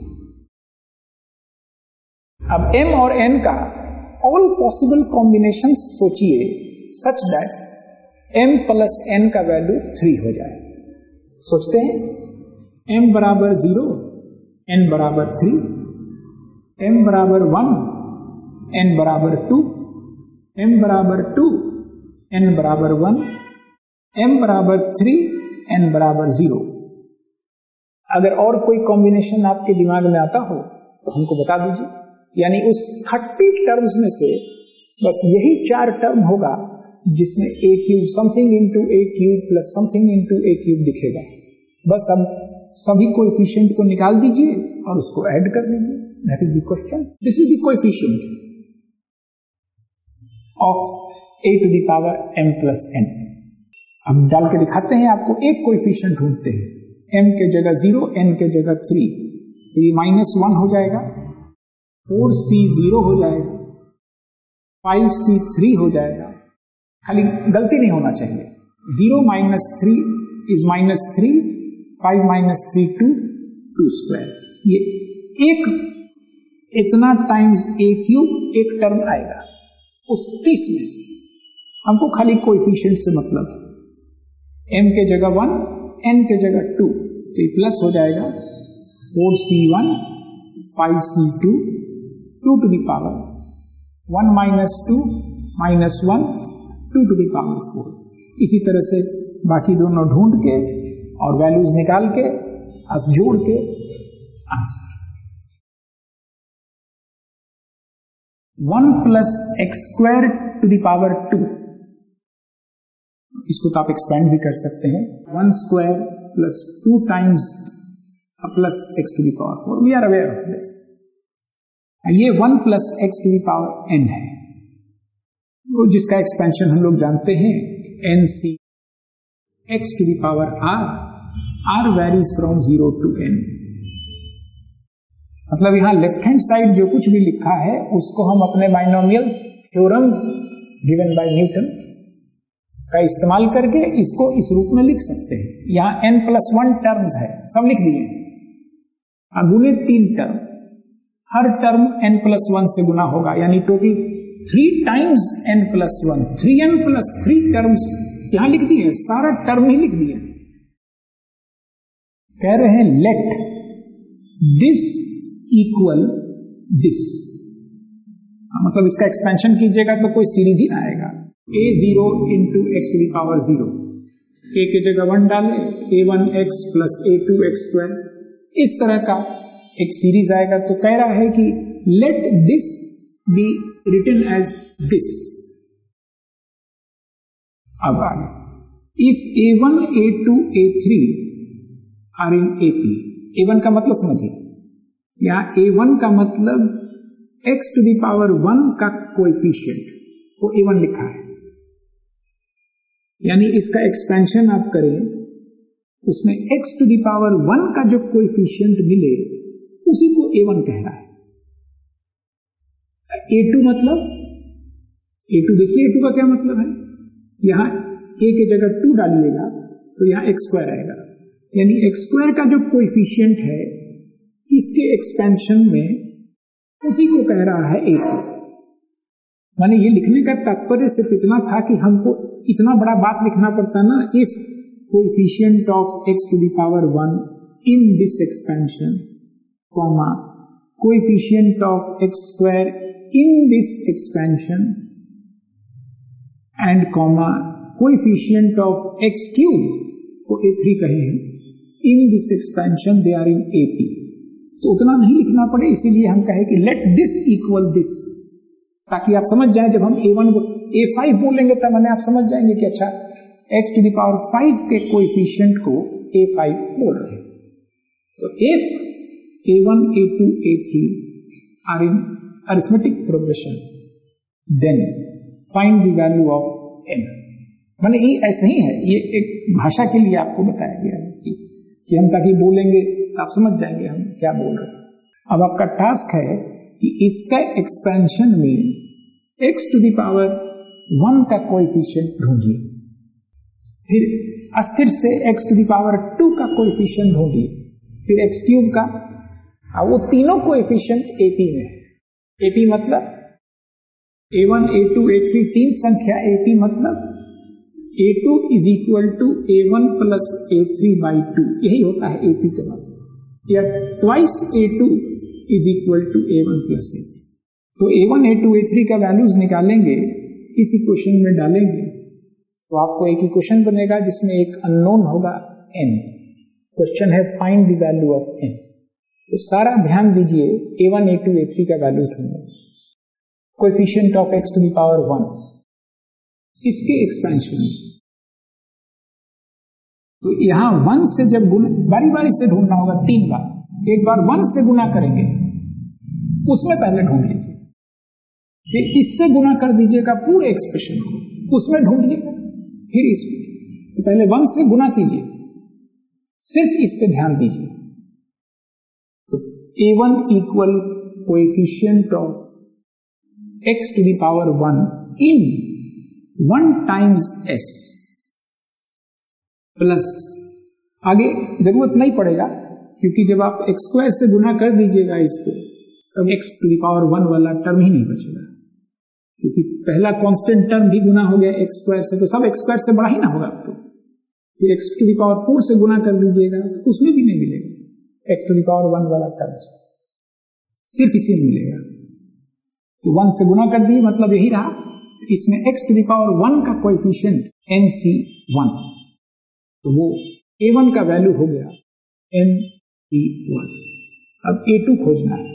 अब m और n का ऑल पॉसिबल कॉम्बिनेशन सोचिए such that m plus n का वैल्यू थ्री हो जाए। सोचते हैं m बराबर जीरो, n बराबर थ्री, m बराबर वन, n बराबर टू, m बराबर टू, n बराबर वन, m बराबर थ्री, n बराबर जीरो। अगर और कोई कॉम्बिनेशन आपके दिमाग में आता हो तो हमको बता दीजिए। यानी उस तीस टर्म्स में से बस यही चार टर्म होगा जिसमें a cube something into a cube plus something into a cube दिखेगा। बस अब सभी कोएफिशिएंट को निकाल दीजिए और उसको ऐड कर दीजिए। That is the question. This is the coefficient of a to the power m plus n। अब डाल के दिखाते हैं आपको। एक कोएफिशिएंट ढूंढते हैं, m के जगह जीरो, n के जगह थ्री, तो ये माइनस वन हो जाएगा, फोर सी जीरो हो जाएगा, फाइव सी थ्री हो जाएगा। खाली गलती नहीं होना चाहिए। Zero minus three is minus three, five minus three two, two square. ये एक इतना टाइम्स ए क्यूब एक टर्म आएगा उस तीस में से। हमको खाली कोएफिशिएंट से मतलब है। m के जगह वन, n के जगह टू, तो ये प्लस हो जाएगा four C one, five C two, two to the power one minus two minus one, two to the power four. इसी तरह से बाकी दोनों ढूंढ के और वैल्यूज निकाल के अब जोड़ के answer one plus x square to the power two. इसको तो आप एक्सपेंड भी कर सकते हैं। One square plus two times plus x to the power four. We are aware of this. ये one plus x to the power n है, वो जिसका एक्सपेंशन हम लोग जानते हैं N C x to the power are. Are varies from zero to n. मतलब यहां लेफ्ट हैंड साइड जो कुछ भी लिखा है उसको हम अपने binomial theorem given by Newton का इस्तेमाल करके इसको इस रूप में लिख सकते हैं। यहां n प्लस वन टर्म्स है, सब लिख दिए। अब गुने तीन टर्म, हर टर्म n प्लस वन से गुना होगा, यानी total three times n plus one, three N plus three terms यहां लिख दिए, सारा टर्म ही लिख दिए। कह रहे हैं लेट दिस इक्वल दिस, मतलब इसका एक्सपेंशन कीजिएगा तो कोई सीरीज ही ना आएगा। a zero into x to the power zero, a के जगह वन डाले, a one x plus a two x square, इस तरह का एक सीरीज आएगा। तो कह रहा है कि let this be written as this. अब आगे, if a one, A two, A three are in A P. A one का मतलब समझिए, यहां ए वन का मतलब x to the power one का कोएफिशिएंट को ए वन लिखा है, यानी इसका एक्सपेंशन आप करें उसमें x to the power one का जो कोएफिशिएंट मिले उसी को ए वन कह रहा है। ए टू मतलब ए टू देखिए ए टू का क्या मतलब है, यहाँ के के जगह टू डालिएगा तो यहाँ एक्स स्क्वायर आएगा, यानी एक्स स्क्वायर का जो कोएफिशिएंट है इसके एक्सपेंशन में उसी को कह रहा है ए टू। माने ये लिखने का तात्पर्य सिर्फ इतना था कि हमको इतना बड़ा बात लिखना पड़ता ना, if coefficient of x to the power one in this expansion comma coefficient of x square in this expansion and comma coefficient of x cube को ए थ्री कहे हैं, in this expansion they are in A P. तो उतना नहीं लिखना पड़े, इसीलिए हम कहे कि लेट दिस इक्वल दिस, ताकि आप समझ जाए जब हम ए वन ए फाइव बोलेंगे तब मैंने आप समझ जाएंगे कि अच्छा x to the power five के कोएफिशिएंट को ए फाइव बोल रहे हैं। तो if a one A two A three are in arithmetic progression then find the value of n. माने ये ऐसे ही है, ये एक भाषा के लिए आपको बताया गया है कि, कि हम ताकि बोलेंगे तो आप समझ जाएंगे हम क्या बोल रहे हैं। अब आपका टास्क है कि इसका एक्सपेंशन में x to the power one का कोएफिशिएंट ढूंढिए, फिर अस्थिर से x to the power two का कोएफिशिएंट ढूंढिए, फिर एक्स क्यूब का, और वो तीनों कोएफिशिएंट एपी में है। एपी मतलब a one A two A three तीन संख्या, एपी मतलब a two is equal to a one plus A three by two, यही होता है एपी का मतलब, या twice a two is equal to a one plus A three. तो a one A two A three का वैल्यूज निकालेंगे, इस इक्वेशन में डालेंगे तो आपको एक इक्वेशन बनेगा जिसमें एक अननोन होगा एन। क्वेश्चन है find the value of n. तो सारा ध्यान दीजिए, a one A two A three का वैल्यूज ढूंढो, coefficient of x to the power one, इसके एक्सपेंशन। तो यहां वन से जब गुना, बारी बारी से ढूंढना होगा तीन बार, एक बार वन से गुना करेंगे उसमें पहले ढूंढ लीजिए, फिर इससे गुना कर दीजिएगा पूरे एक्सप्रेशन को, उसमें ढूंढिएगा, फिर इसमें। तो पहले वन से गुना कीजिए, सिर्फ इस पे ध्यान दीजिए। तो a one equal coefficient of x to the power one in one times s plus, आगे जरूरत नहीं पड़ेगा क्योंकि जब आप एक्स स्क्वायर से गुना कर दीजिएगा इसको तब x to the power one वाला टर्म ही नहीं बचेगा, क्योंकि पहला कांस्टेंट टर्म भी गुना हो गया एक्स स्क्वायर से, तो सब एक्स स्क्वायर से बड़ा ही ना होगा। तो फिर x to the power four से गुना कर दीजिएगा तो उसमें भी नहीं मिलेगा x to the power one वाला टर्म, सिर्फ इसी में मिलेगा। तो वन से गुना कर दिए मतलब यही रहा, इसमें x to the power one का कोएफिशिएंट एन सी वन, तो वो ए वन का वैल्यू हो गया एन सी वन। अब ए टू खोजना है,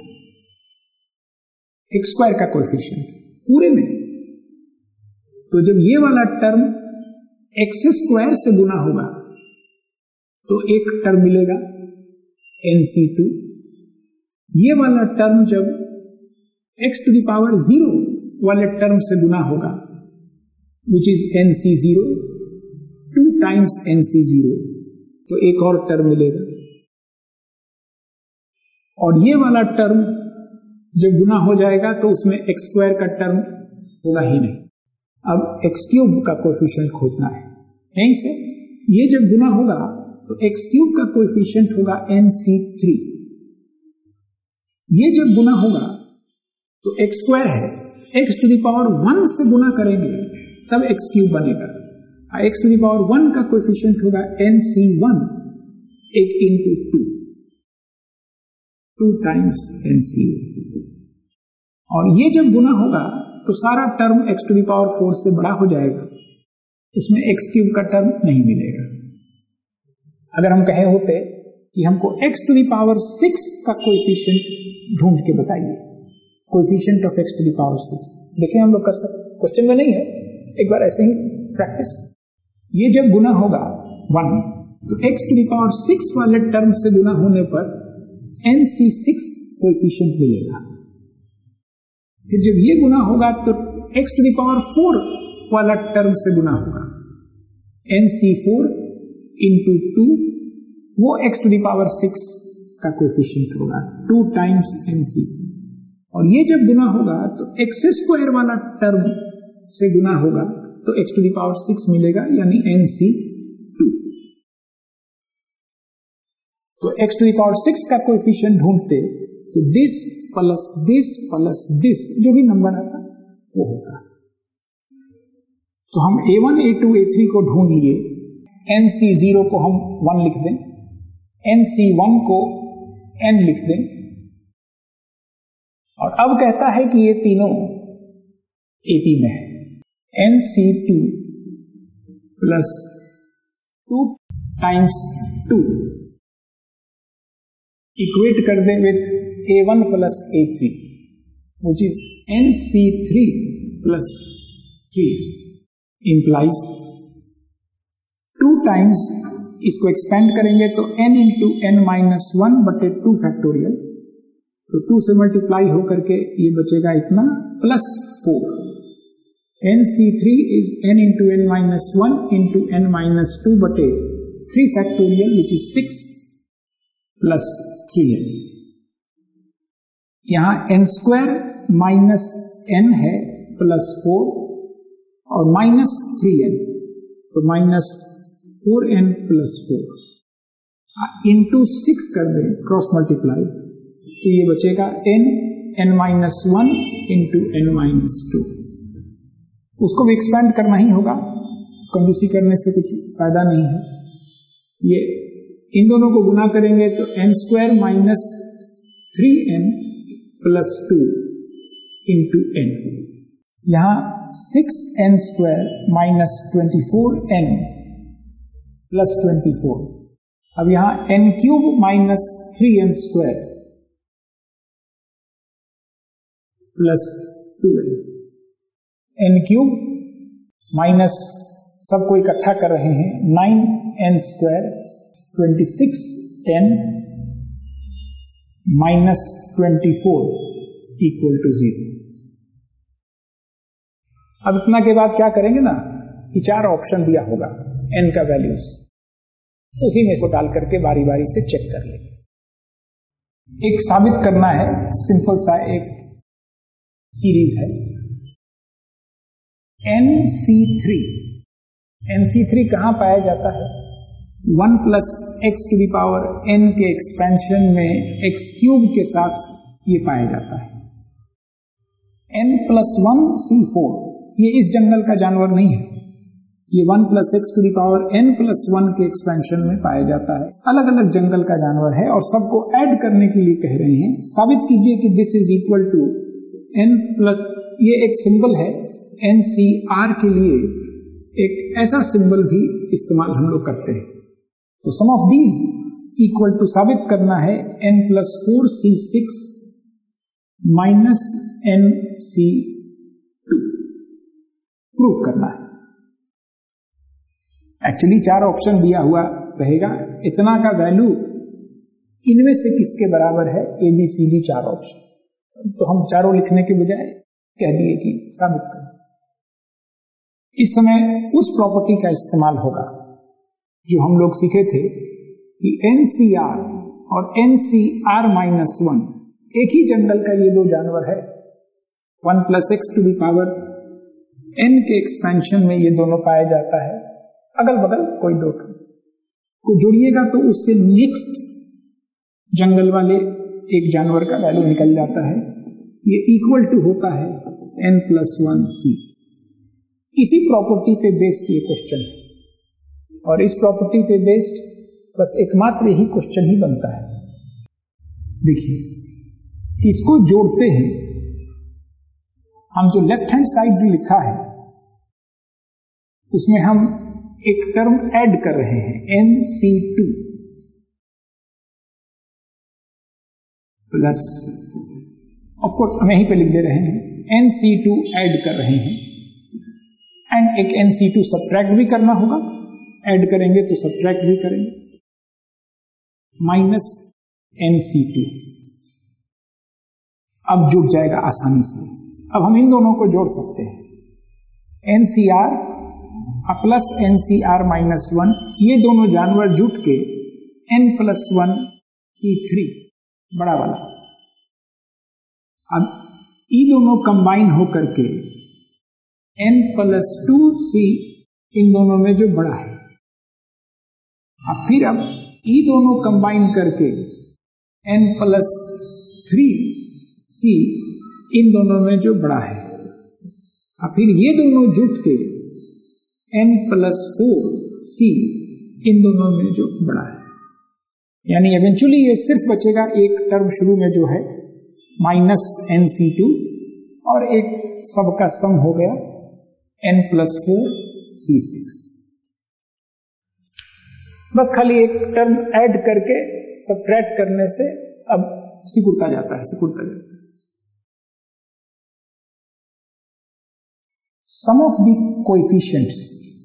एक्स स्क्वायर का कोएफिशिएंट पूरे में। तो जब ये वाला टर्म एक्स स्क्वायर से गुना होगा तो एक टर्म मिलेगा एन सी टू, ये वाला टर्म जब x to the power zero वाले टर्म से गुना होगा which is N C zero, two times N C zero, तो एक और टर्म मिलेगा। और ये वाला टर्म जब गुना हो जाएगा तो उसमें एक्स स्क्वायर का टर्म होगा ही नहीं। अब एक्स क्यूब का कोएफिशिएंट खोजना है, यहीं से ये जब गुना होगा तो एक्स क्यूब का कोएफिशिएंट होगा एन सी थ्री, ये जब गुना होगा तो एक्स स्क्वायर है, X to the power one से गुना करेंगे तब एक्स क्यूब बनेगा, X to the power one का कोएफिशिएंट होगा एन सी वन, एक into two, two times N C, और ये जब गुना होगा तो सारा term X to the power four से बड़ा हो जाएगा, इसमें एक्स क्यूब का टर्म नहीं मिलेगा। अगर हम कहे होते कि हमको X to the power six का कोएफिशिएंट ढूंढ के बताइए, coefficient of x to the power six, देखिए हम लोग कर सकते, क्वेश्चन में नहीं है, एक बार ऐसे ही प्रैक्टिस। ये जब गुना होगा वन तो X to the power six वाले टर्म से गुना होने पर एन सी सिक्स कोएफिशिएंट मिलेगा। फिर जब ये गुना होगा तो X to the power four वाला टर्म से गुना होगा, N C four into two, वो X to the power six का कोएफिशिएंट होगा, टू टाइम्स एन सी। और ये जब गुना होगा तो एक्स स्क्वायर वाला टर्म से गुना होगा तो x to the power six मिलेगा, यानी एन सी टू। तो x to the power six का कोएफिशिएंट ढूंढते तो this plus this plus this जो भी नंबर आता वो होगा। तो हम A one, A two, A three को ढूंढ लिए, एन सी जीरो को हम वन लिख दें, एन सी वन को n लिख दें, और अब कहता है कि ये तीनों एपी में है। एन सी two plus two times two equate कर दें with A one plus A three, which is N C three plus three, implies two times, इसको एक्सपेंड करेंगे तो n into N minus one बटे टू फैक्टोरियल, तो टू से मल्टीप्लाई होकर के ये बचेगा इतना plus four. N C three is n into N minus one into N minus two बटे three factorial, which is six plus three N. यहां एन स्क्वायर माइनस एन है प्लस फोर और माइनस थ्री एन, तो minus four N plus four into six कर दें क्रॉस मल्टीप्लाई, तो ये बचेगा N N minus one into N minus two. उसको भी एक्सपेंड करना ही होगा, कंजूसी करने से कुछ फायदा नहीं है। ये इन दोनों को गुना करेंगे तो N square minus three N plus two into N, यहां six N square minus twenty four N plus twenty four. अब यहां N cube minus three N square plus two N, N cube minus सबको इकट्ठा कर रहे हैं, nine N square twenty six N minus twenty four equal to zero. अब इतना के बाद क्या करेंगे ना कि चार ऑप्शन दिया होगा एन का वैल्यूज, उसी में से डाल करके बारी बारी से चेक कर लेंगे। एक साबित करना है, सिंपल सा एक सीरीज है N C three. N C three कहां पाया जाता है? One plus x to the power N के एक्सपेंशन में एक्स क्यूब के साथ ये पाया जाता है। N plus one C four, ये इस जंगल का जानवर नहीं है, ये one plus x to the power N plus one के एक्सपेंशन में पाया जाता है। अलग अलग जंगल का जानवर है और सबको ऐड करने के लिए कह रहे हैं। साबित कीजिए कि this is equal to N plus, ये एक सिंबल है एन सी आर के लिए, एक ऐसा सिंबल भी इस्तेमाल हम लोग करते हैं। तो sum of these equal to साबित करना है N plus four C six minus N सी टू, प्रूव करना है। एक्चुअली चार ऑप्शन दिया हुआ रहेगा, इतना का वैल्यू इनमें से किसके बराबर है, ए बी सी डी चार ऑप्शन, तो हम चारों लिखने के बजाय कह दिए कि साबित कर। इस समय उस प्रॉपर्टी का इस्तेमाल होगा जो हम लोग सीखे थे कि एन सी आर और एन सी आर माइनस वन एक ही जंगल का ये दो जानवर है। One plus x to the power N के एक्सपेंशन में ये दोनों पाया जाता है। अगल बगल कोई दो को जोड़िएगा तो उससे नेक्स्ट जंगल वाले एक जानवर का वैल्यू निकल जाता है। ये इक्वल टू होता है एन प्लस वन सी। इसी प्रॉपर्टी पे बेस्ड ये क्वेश्चन है, और इस प्रॉपर्टी पे बेस्ड बस एकमात्र यही क्वेश्चन ही बनता है। देखिए कि इसको जोड़ते हैं हम, जो लेफ्ट हैंड साइड जो लिखा है उसमें हम एक टर्म ऐड कर रहे हैं N C two plus, of course हम यहीं पे लिख दे रहे हैं एन सी टू ऐड कर रहे हैं, एंड एक एन सी टू सब्ट्रैक्ट भी करना होगा, ऐड करेंगे तो सब्ट्रैक्ट भी करेंगे, माइनस एन सी टू। अब जुड़ जाएगा आसानी से। अब हम इन दोनों को जोड़ सकते हैं, N C R plus N C R minus one, ये दोनों जानवर जुट के N plus one C three बड़ा वाला। अब ये दोनों कंबाइन होकर के n प्लस टू सी इन दोनों में जो बड़ा है। अब फिर अब ये दोनों कंबाइन करके n प्लस थ्री सी इन दोनों में जो बड़ा है। अब फिर ये दोनों जुट के n प्लस फोर सी इन दोनों में जो बड़ा है, यानी एवेंचुअली ये सिर्फ बचेगा एक टर्म शुरू में जो है माइनस एन सी टू और एक सबका सम हो गया n plus four C six. बस खाली एक टर्म ऐड करके सबट्रैक्ट करने से अब सिकुड़ता जाता है सिकुड़ता जाता है। Sum of the coefficients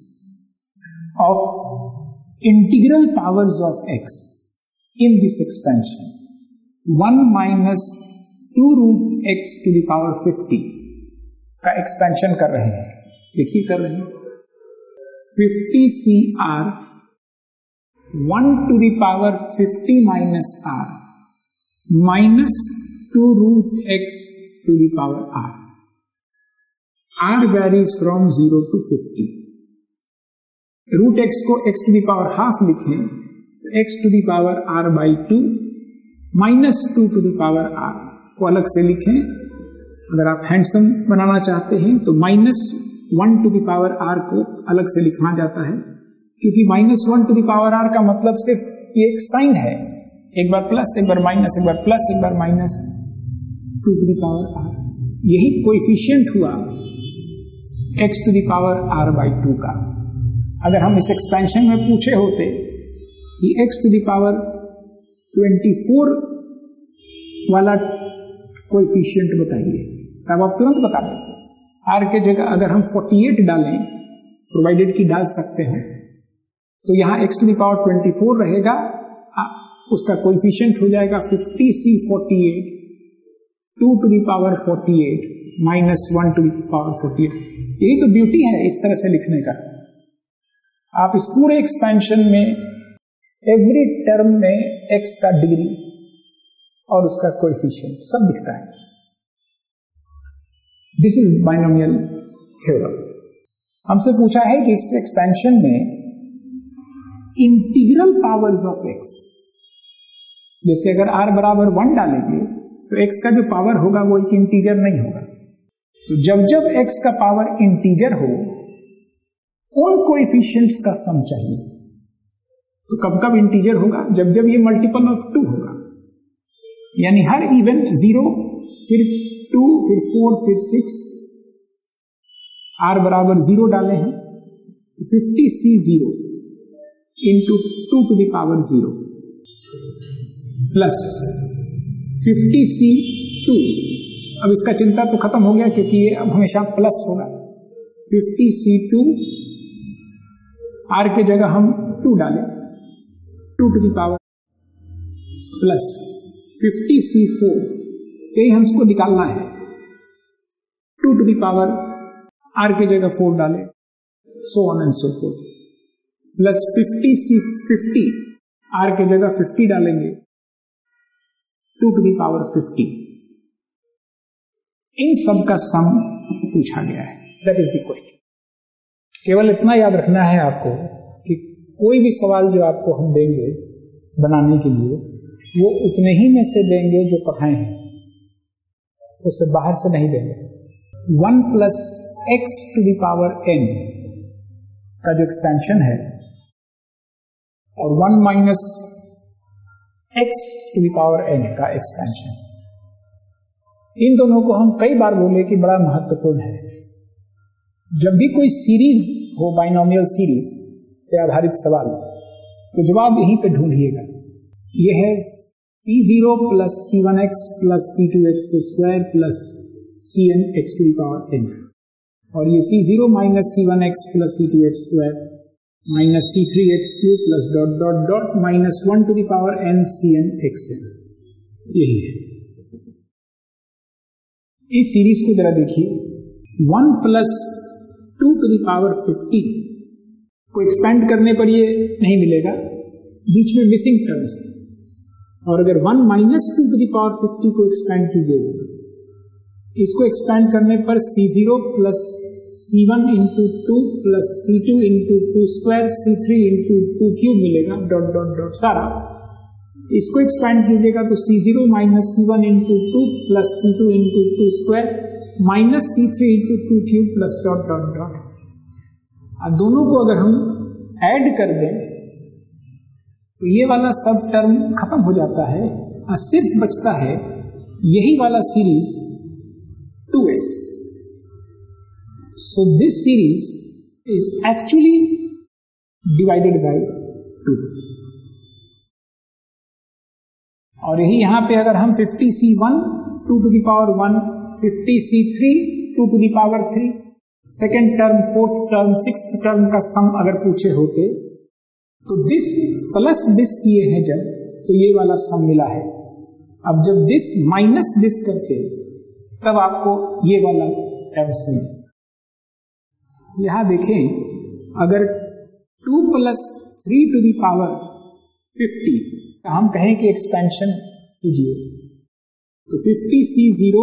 of integral powers of x in this expansion, one minus two root x to the power fifty का एक्सपेंशन कर रहे हैं। देखिए कर रहे हैं fifty C are one to the power fifty minus R minus two root X to the power are. Are varies from zero to fifty. Root X को X to the power half लिखें तो X to the power R by two minus two to the power R को अलग से लिखें। अगर आप हैंडसम बनाना चाहते हैं तो minus one to the power R को अलग से लिखना जाता है, क्योंकि minus one to the power R का मतलब सिर्फ ये एक साइन है, एक बार प्लस एक बार माइनस एक बार प्लस एक बार minus two to the power R. यही कोएफिशिएंट हुआ X to the power R by two का। अगर हम इस एक्सपेंशन में पूछे होते कि x to the power twenty four वाला कोएफिशिएंट बताइए, तब आप तुरंत बता देते। r के जगह अगर हम फोर्टी एट डालें, प्रोवाइडेड की डाल सकते हैं, तो यहाँ x to the power twenty four रहेगा, उसका कोएफिशिएंट हो जाएगा fifty C forty eight two to the power forty eight minus one to the power forty eight. यही तो ब्यूटी है इस तरह से लिखने का। आप इस पूरे एक्सपेंशन में एवरी टर्म में x का डिग्री और उसका कोएफिशिएंट सब दिखता है। This is binomial theorem. हमसे पूछा है कि इस एक्सपेंशन में इंटीग्रल पावर्स ऑफ x, जैसे अगर r बराबर वन डालेंगे तो x का जो पावर होगा वो एक इंटीजर नहीं होगा। तो जब जब x का पावर इंटीजर हो उन कोएफिशिएंट्स का सम चाहिए। तो कब कब इंटीजर होगा? जब जब ये मल्टीपल ऑफ टू होगा, यानी हर इवन जीरो फिर टू फिर फोर फिर सिक्स। आर बराबर जीरो डाले हैं, fifty C zero into two to the power zero plus fifty C two. अब इसका चिंता तो खत्म हो गया क्योंकि ये अब हमेशा प्लस होगा। फिफ्टी सी टू, आर के जगह हम टू डालें, two to the power plus fifty C four, यही हमको निकालना है। Two to the power R के जगह फोर डालें, so on and so forth, plus fifty C fifty, R के जगह फिफ्टी डालेंगे, two to the power fifty. इन सब का सम पूछा गया है। That is the question. केवल इतना याद रखना है आपको कि कोई भी सवाल जो आपको हम देंगे बनाने के लिए, वो उतने ही में से देंगे जो पढ़ाए हैं, उससे बाहर से नहीं देंगे। One plus x to the power N का जो एक्सपेंशन है और one minus X to the power N का एक्सपेंशन, इन दोनों को हम कई बार बोले कि बड़ा महत्वपूर्ण है। जब भी कोई सीरीज हो, बाइनोमियल सीरीज पे आधारित सवाल, तो जवाब यहीं पे ढूंढिएगा। यह है C zero plus C one x plus C two x square plus C N X to the power N, और ये C zero minus C one x plus C two x square minus C three X cube plus dot dot dot minus one to the power N C N X N. यही है। इस सीरीज को जरा देखिए। One plus two to the power fifty को एक्सपेंड करने पर ये नहीं मिलेगा, बीच में मिसिंग टर्म्स है। और अगर one minus two to the power fifty को एक्सपेंड कीजिएगा, इसको एक्सपेंड करने पर सी जीरो प्लस सी वन इंटू टू प्लस सी two into two square C three into two cube मिलेगा, डॉट डॉट डॉट सारा। इसको एक्सपेंड कीजिएगा तो सी zero minus C one into two plus सी two into two square minus C three into two cube plus dot dot dot. अब दोनों को अगर हम ऐड कर दें तो ये वाला सब टर्म खत्म हो जाता है और सिर्फ बचता है यही वाला series two S. So this series is actually divided by two. और यही यहां पे अगर हम fifty C one two to the power one, fifty C three two to the power three, second term, fourth term, sixth term का सम अगर पूछे होते तो दिस प्लस दिस किए हैं जब, तो ये वाला सम मिला है। अब जब दिस माइनस दिस करते तब आपको ये वाला टर्म्स मिले। यहां देखें, अगर two plus three to the power fifty का हम कहें कि एक्सपेंशन कीजिए तो fifty C zero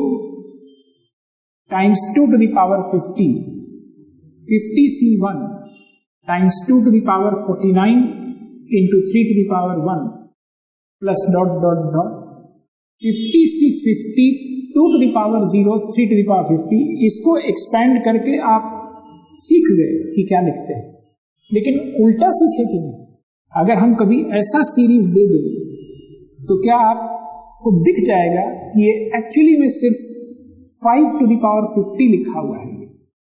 times two to the power fifty, fifty C one times two to the power forty nine into three to the power one plus dot dot dot fifty C fifty two to the power zero three to the power fifty. इसको एक्सपेंड करके आप सीख गए कि क्या लिखते हैं, लेकिन उल्टा सीखे कि नहीं। अगर हम कभी ऐसा सीरीज दे दें तो क्या आपको दिख जाएगा कि ये एक्चुअली में सिर्फ five to the power fifty लिखा हुआ है।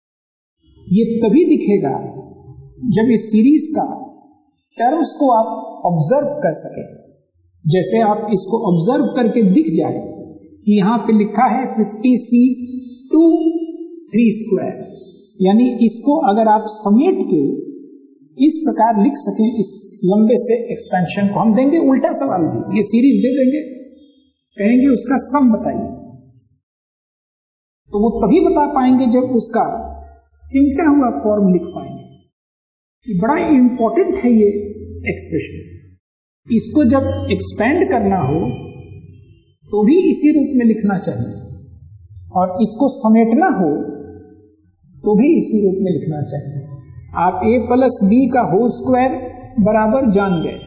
ये तभी दिखेगा जब इस सीरीज का टर्म्स को आप ऑब्जर्व कर सके। जैसे आप इसको ऑब्जर्व करके दिख जाए कि यहां पे लिखा है फिफ्टी सी टू थ्री स्क्वायर, यानी इसको अगर आप समेट के इस प्रकार लिख सकें, इस लंबे से एक्सपेंशन को हम देंगे उल्टा सवाल भी, ये सीरीज दे देंगे, कहेंगे उसका सम बताइए, तो वो तभी बता पाएंगे जब उसका सिमटा हुआ फॉर्म लिख पाएंगे। ये बड़ा इंपॉर्टेंट है ये एक्सप्रेशन। इसको जब एक्सपेंड करना हो तो भी इसी रूप में लिखना चाहिए, और इसको समेटना हो तो भी इसी रूप में लिखना चाहिए। आप a प्लस बी का होल स्क्वायर बराबर जान गए,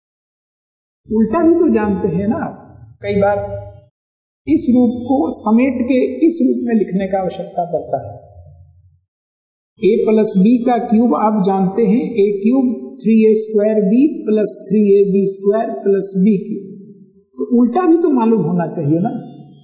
उल्टा भी तो जानते हैं ना। कई बार इस रूप को समेट के इस रूप में लिखने का आवश्यकता पड़ता है। a प्लस बी का क्यूब आप जानते हैं, a cube three A square B plus three A B square plus B cube, तो उल्टा भी तो मालूम होना चाहिए ना।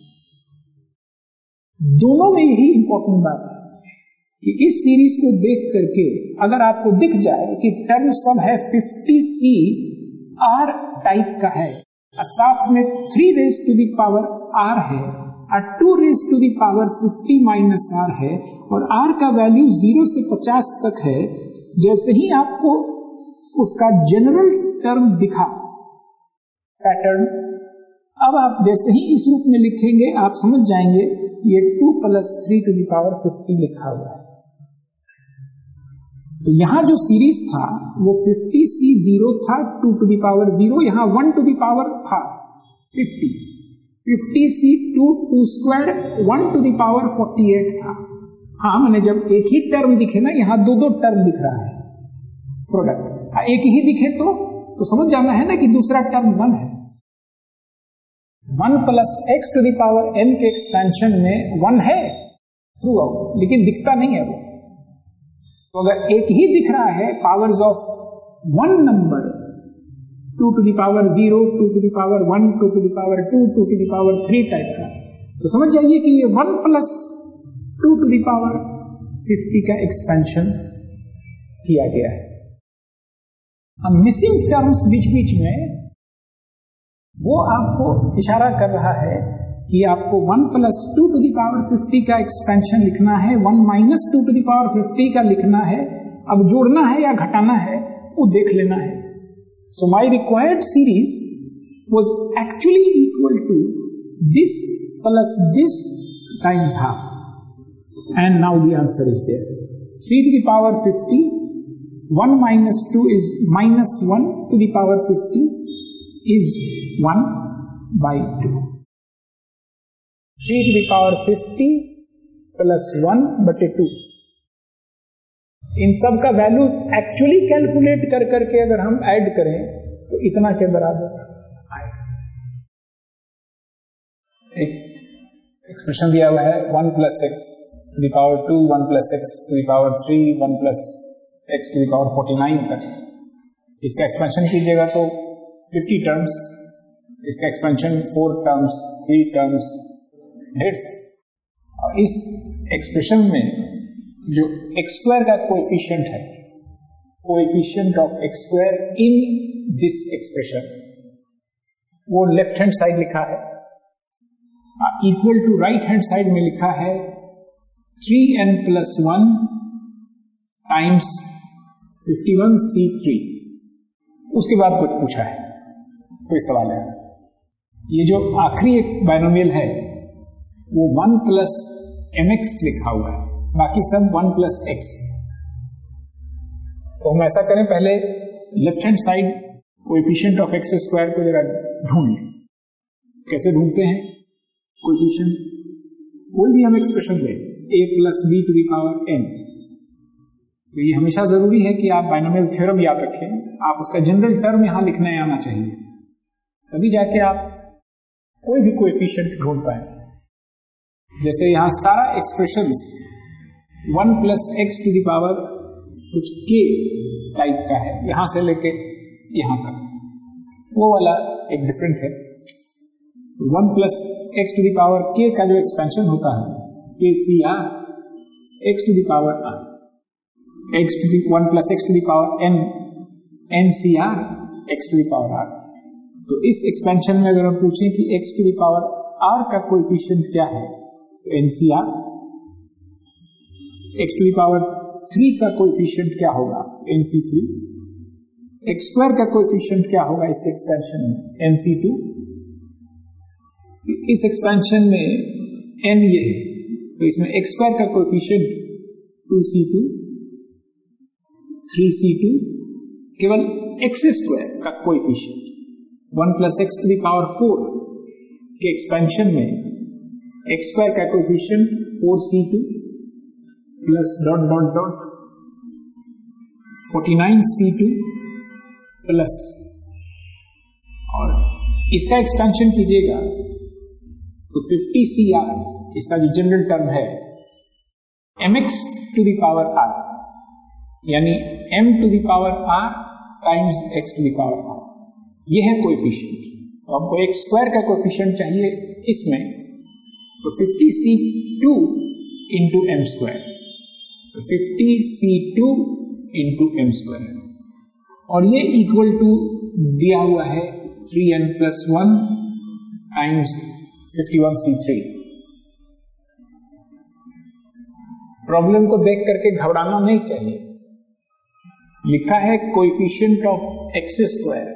दोनों में यही इंपॉर्टेंट बात है कि इस सीरीज को देख करके अगर आपको दिख जाए कि टर्म सब है फिफ्टी सी आर टाइप का है, और साथ में three raise to the power R है, और two raise to the power fifty minus R है, और आर का वैल्यू जीरो से पचास तक है, जैसे ही आपको उसका जनरल टर्म दिखा पैटर्न, अब आप जैसे ही इस रूप में लिखेंगे आप समझ जाएंगे ये two plus three to the power fifty लिखा हुआ है। तो यहां जो सीरीज था वो फिफ्टी सी जीरो था two to the power zero, यहां वन टू दी पावर था fifty, fifty C two two square one to the power forty eight था। हाँ, मैंने जब एक ही टर्म दिखे ना, यहां दो दो टर्म दिख रहा है प्रोडक्ट, एक ही दिखे तो तो समझ जाना है ना कि दूसरा टर्म वन है। One plus x to the power N के एक्सपेंशन में वन है थ्रू आउट, लेकिन दिखता नहीं है वो। तो अगर एक ही दिख रहा है powers of one number, two to the power zero, two to the power one, two to the power two, two to the power three type का, तो समझ जाइए कि ये one plus two to the power fifty का एक्सपेंशन किया गया है। अब मिसिंग टर्म्स बीच बीच में वो आपको इशारा कर रहा है कि आपको one plus two to the power fifty का एक्सपेंशन लिखना है, one minus two to the power fifty का लिखना है। अब जोड़ना है या घटाना है वो देख लेना है। So my required series was actually equal to this plus this times half, and now the answer is there. Three to the power fifty, one minus two is minus one to the power fifty is one by two. Three to the power fifty plus one बटे टू इन सब का वैल्यूज एक्चुअली कैलकुलेट कर करके अगर हम ऐड करें तो इतना के बराबर आए। एक एक्सप्रेशन दिया हुआ है one plus x to the power two, one plus x to the power three, one plus x to the power forty nine तक। इसका एक्सपेंशन कीजिएगा तो फिफ्टी टर्म्स, इसका expansion four terms, three terms, डेढ़ सौ। और इस एक्सप्रेशन में जो एक्स स्क्वायर का कोएफिशिएंट है, coefficient of x square in this expression, वो लेफ्ट हैंड साइड लिखा है, equal to right hand side में लिखा है three N plus one times fifty one C three. उसके बाद कुछ पूछा है, कोई सवाल है? ये जो आखिरी एक बाइनोमियल है वो वन प्लस एम एक्स लिखा हुआ है, बाकी सब वन प्लस एक्स। तो हम ऐसा करें, पहले left hand side coefficient of x square को जरा ढूंढ लें। कैसे ढूंढते हैं कोएफिशिएंट? कोई भी हम एक्सप्रेशन लें, A plus B to the power N, तो ये हमेशा जरूरी है कि आप बाइनोमियल थ्योरम याद रखें, आप उसका जनरल टर्म यहां लिखने आना चाहिए, तभी जाके आप कोई भी कोएफिशिएंट ढूंढ पाए। जैसे यहां सारा expressions one plus x to the power कुछ के टाइप का है, यहां से लेके यहां तक, वो वाला एक डिफरेंट है। तो one plus x to the power K का जो एक्सपेंशन होता है, K C R X to the power R, X to the one plus x to the power N, N C R X to the power R. तो इस एक्सपेंशन में अगर हम पूछें कि X to the power R का कोएफिशिएंट क्या है, तो N C R. X to the power three का कोएफिशिएंट क्या होगा, N C three. X square का कोएफिशिएंट क्या होगा इस एक्सपेंशन में, एन सी टू। इस एक्सपेंशन में एन ये है, तो इसमें एक्स स्क्वायर का coefficient two C two, three C two, केवल एक्स स्क्वायर का coefficient one plus x to the power four के एक्सपेंशन में एक्स स्क्वायर का coefficient four C two plus dot dot dot forty nine C two plus, और इसका एक्सपेंशन कीजिएगा तो फिफ्टी सी आर, इसका जो जनरल टर्म है, M X to the power R, यानी m to the power r times x to the power r, ये है कोएफिशिएंट। तो हमको एक्स स्क्वायर का कोएफिशिएंट चाहिए इसमें, तो फिफ्टी सी टू इंटू एम स्क्वायर, तो फिफ्टी सी टू इंटू एम स्क्वायर, और ये इक्वल टू दिया हुआ है three N plus one times fifty one C three. Problem को देख करके घबराना नहीं चाहिए, लिखा है coefficient of x square,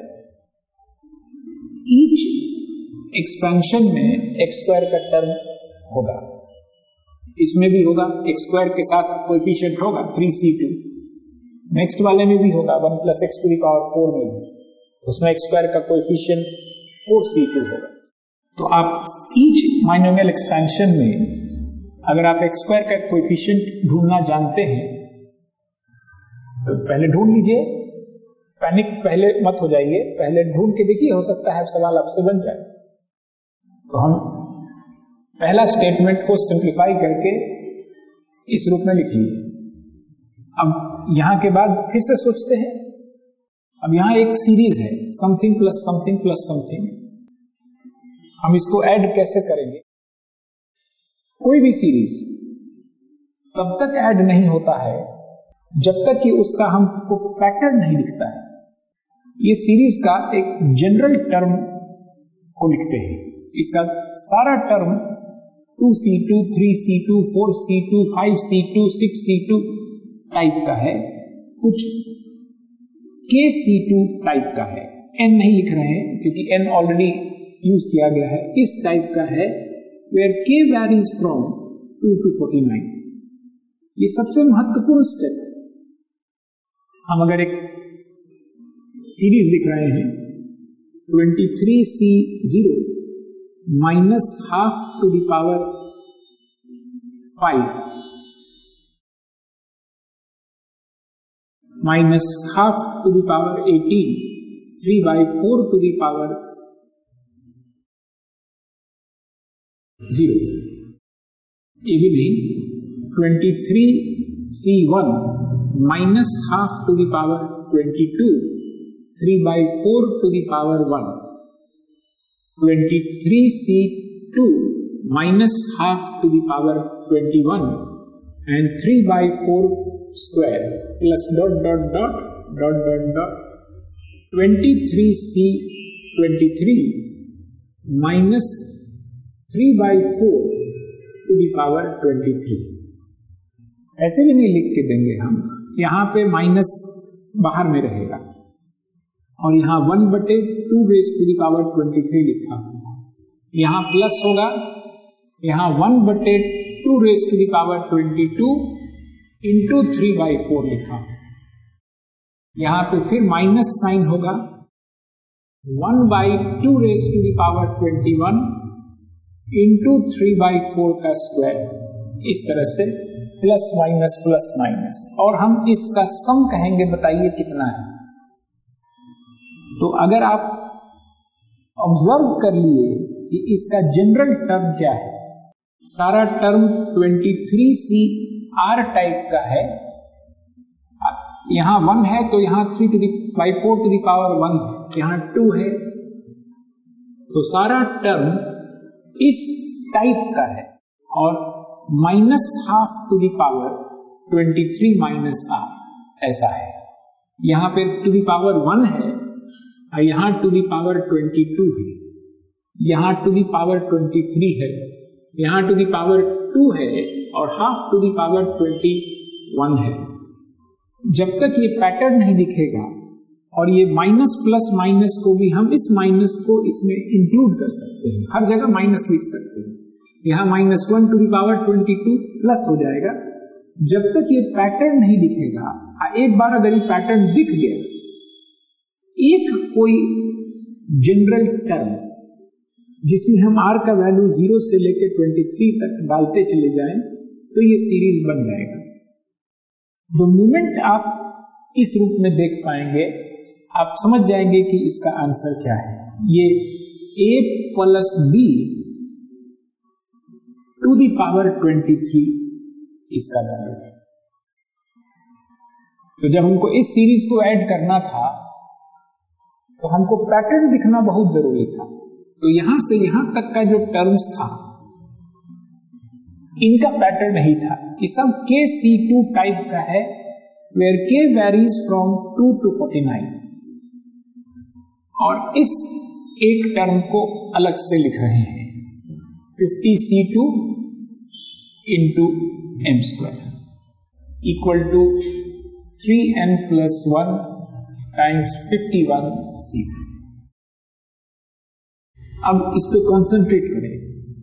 each expansion में एक्स स्क्वायर का टर्म होगा, इसमें भी होगा, एक्स स्क्वायर के साथ कोएफिशिएंट होगा थ्री सी टू, नेक्स्ट वाले में भी होगा one plus x to the power four में भी, उसमें एक्स स्क्वायर का कोएफिशिएंट फोर सी टू होगा। तो आप ईच बाइनोमियल एक्सपेंशन में अगर आप एक्स स्क्वायर का कोएफिशिएंट ढूंढना जानते हैं तो पहले ढूंढ लीजिए, पैनिक पहले मत हो जाइए, पहले ढूंढ के देखिए, हो सकता है सवाल आपसे बन जाए। तो हम पहला स्टेटमेंट को सिंप्लीफाई करके इस रूप में लिख लीजिए। अब यहां के बाद फिर से सोचते हैं, अब यहां एक सीरीज है, something plus something plus something, हम इसको ऐड कैसे करेंगे? कोई भी सीरीज तब तक ऐड नहीं होता है जब तक कि उसका हमको पैटर्न नहीं दिखता है। ये सीरीज का एक जनरल टर्म को लिखते हैं, इसका सारा term two C two, three C two, four C two, five सी two, six C two type का है, कुछ के सी टू टाइप का है, एन नहीं लिख रहे हैं क्योंकि एन ऑलरेडी यूज किया गया है, इस टाइप का है, where K varies from two to forty nine. ये सबसे महत्वपूर्ण स्टेप है। हम अगर एक सीरीज लिख रहे हैं twenty three C zero minus half to the power five, minus half to the power eighteen, three by four to the power zero. ये भी नहीं, twenty-three C one minus half to the power twenty-two, three by four to the power one. twenty-three C two minus half to the power twenty-one and three by four square plus dot dot dot dot dot dot twenty-three C twenty-three minus three by four to the power twenty-three. ऐसे भी नहीं लिख के देंगे हम, यहाँ पे माइनस बाहर में रहेगा और यहाँ वन बटे two raise to the power twenty three लिखा होगा, यहाँ प्लस होगा, यहाँ वन बटे two raise to the power twenty two into three by four लिखा होगा, यहाँ पे फिर माइनस साइन होगा, one by two raise to the power twenty one into three by four का स्क्वायर, इस तरह से प्लस माइनस प्लस माइनस, और हम इसका सम कहेंगे, बताइए कितना है। तो अगर आप ऑब्जर्व कर लिए कि इसका जनरल टर्म क्या है, सारा टर्म तेईस सी आर टाइप का है, यहां वन है तो यहां three to the by four to the power one है, यहां टू है, तो सारा टर्म इस टाइप का है और minus half to the power twenty three minus R ऐसा है। यहां पे टू दी पावर वन है और यहां to the power twenty two है, यहां to the power twenty three है, यहां टू दी पावर टू है और half to the power twenty one है। जब तक ये पैटर्न नहीं दिखेगा, और ये माइनस प्लस माइनस को भी हम इस माइनस को इसमें इंक्लूड कर सकते हैं, हर जगह माइनस लिख सकते हैं, यहां minus one to the power twenty two plus हो जाएगा। जब तक ये पैटर्न नहीं दिखेगा, एक बार अगर ये पैटर्न दिख गया, एक कोई जनरल टर्म जिसमें हम आर का वैल्यू जीरो से लेकर ट्वेंटी थ्री तक डालते चले जाएं, तो ये सीरीज बन जाएगा। द मोमेंट आप इस रूप में देख पाएंगे, आप समझ जाएंगे कि इसका आंसर क्या है। ये a plus B to the power twenty three इसका वैल्यू है। तो जब हमको इस सीरीज को ऐड करना था तो हमको पैटर्न दिखना बहुत जरूरी था। तो यहां से यहां तक का जो टर्म्स था, इनका पैटर्न नहीं था, ये सब के सी टू टाइप का है, where K varies from two to forty nine, और इस एक टर्म को अलग से लिख रहे हैं, fifty C two into M square equal to three N plus one times fifty one C three. अब इस पे कॉन्सेंट्रेट करें।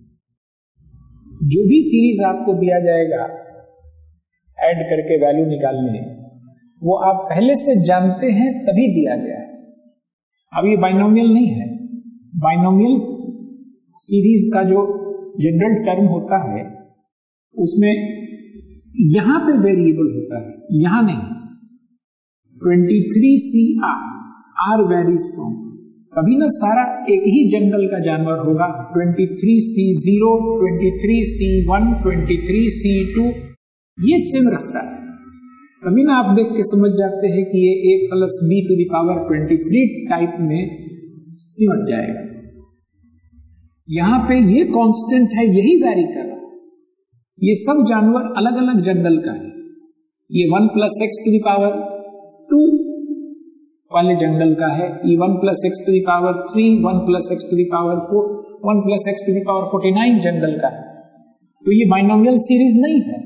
जो भी सीरीज आपको दिया जाएगा ऐड करके वैल्यू निकालने, वो आप पहले से जानते हैं तभी दिया गया है। अब ये बाइनोमियल नहीं है। बाइनोमियल सीरीज का जो जनरल टर्म होता है उसमें यहां पे वेरिएबल होता है, यहां नहीं। Twenty three C R are varies from, कभी ना सारा एक ही जनरल का जानवर होगा। Twenty three C zero, twenty three C one, twenty three C two, ये सिम रखता है। कभी ना आप देख के समझ जाते हैं कि ये A plus B to the power twenty three type में सिमट जाएगा। यहां पे ये कांस्टेंट है, यही वेरी कर रहा है। ये सब जानवर अलग अलग जनरल का है। ये one plus x to the power two वाले जंगल का है, ई one plus x to the power three, one plus x to the power four, one plus x to the power forty nine जंगल का है। तो ये बाइनोमियल सीरीज नहीं है।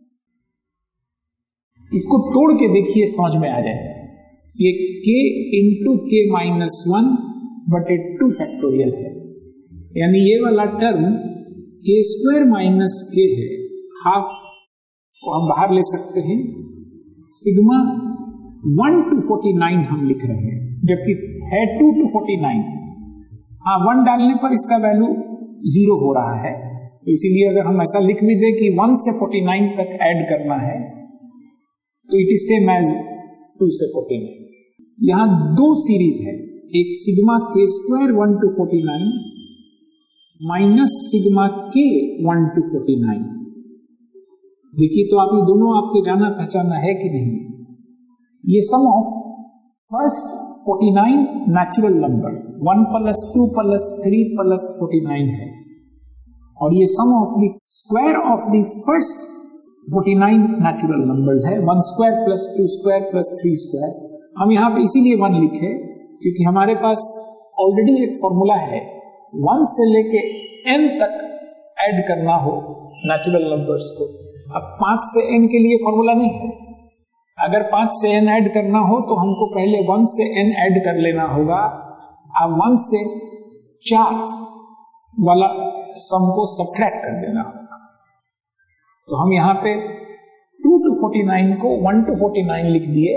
इसको तोड़ के देखिए, समझ में आ जाए। ये k into K minus one बटे टू फैक्टोरियल है, यानी ये वाला टर्म के स्क्वायर माइनस के है, हाफ को हम बाहर ले सकते हैं। Sigma one to forty nine हम लिख रहे हैं, जबकि है टू टू फोर्टी नाइन। हाँ, वन डालने पर इसका वैल्यू जीरो हो रहा है, तो इसीलिए अगर हम ऐसा लिख भी दे कि वन से फोर्टी नाइन तक ऐड करना है, तो it is same as two से फोर्टी नाइन। यहां दो सीरीज है, एक sigma K square one to forty nine minus sigma K one to forty nine. देखिए तो आप ये दोनों आपके जाना पहचाना है कि नहीं। ये sum of first forty nine natural numbers, one plus two plus three plus forty nine है, और ये sum of the square of the first forty nine natural numbers है, one square plus two square plus three square. हम यहाँ पे इसीलिए वन लिखे क्योंकि हमारे पास ऑलरेडी एक फॉर्मूला है, वन से लेके एन तक ऐड करना हो नेचुरल नंबर्स को। अब पांच से एन के लिए फॉर्मूला नहीं है, अगर पांच से एन ऐड करना हो तो हमको पहले वन से एन ऐड कर लेना होगा। अब वन से चार वाला सम को सब्ट्रैक्ट कर देना होगा। तो हम यहाँ पे टू टू फोर्टी नाइन को वन टू फोर्टी नाइन लिख दिए,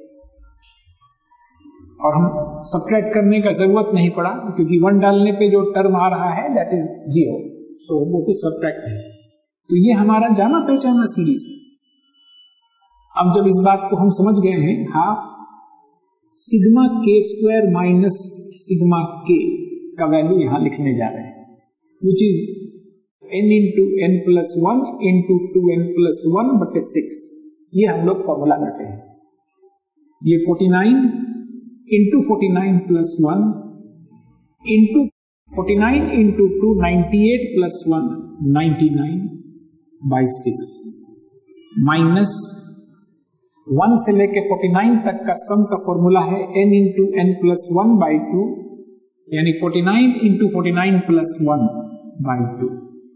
और हम सब्ट्रैक्ट करने का जरूरत नहीं पड़ा क्योंकि वन डालने पे जो टर्म आ रहा है दैट इज जीरो, सो वो कुछ सब्ट्रैक्ट है। तो ये हमारा जाना पहचाना सीरीज है। अब जब इस बात को हम समझ गए हैं, half sigma K square minus sigma K का वैल्यू यहां लिखने जा रहे हैं, which is n into N plus one into two N plus one बटे सिक्स। ये हम लोग फॉर्मूला करते हैं। ये forty nine into forty nine plus one into forty nine into two ninety eight plus one ninety nine by six minus one से लेके फोर्टी नाइन तक का सम का फॉर्मूला है n into N plus one by two, यानी forty nine into forty nine plus one by two.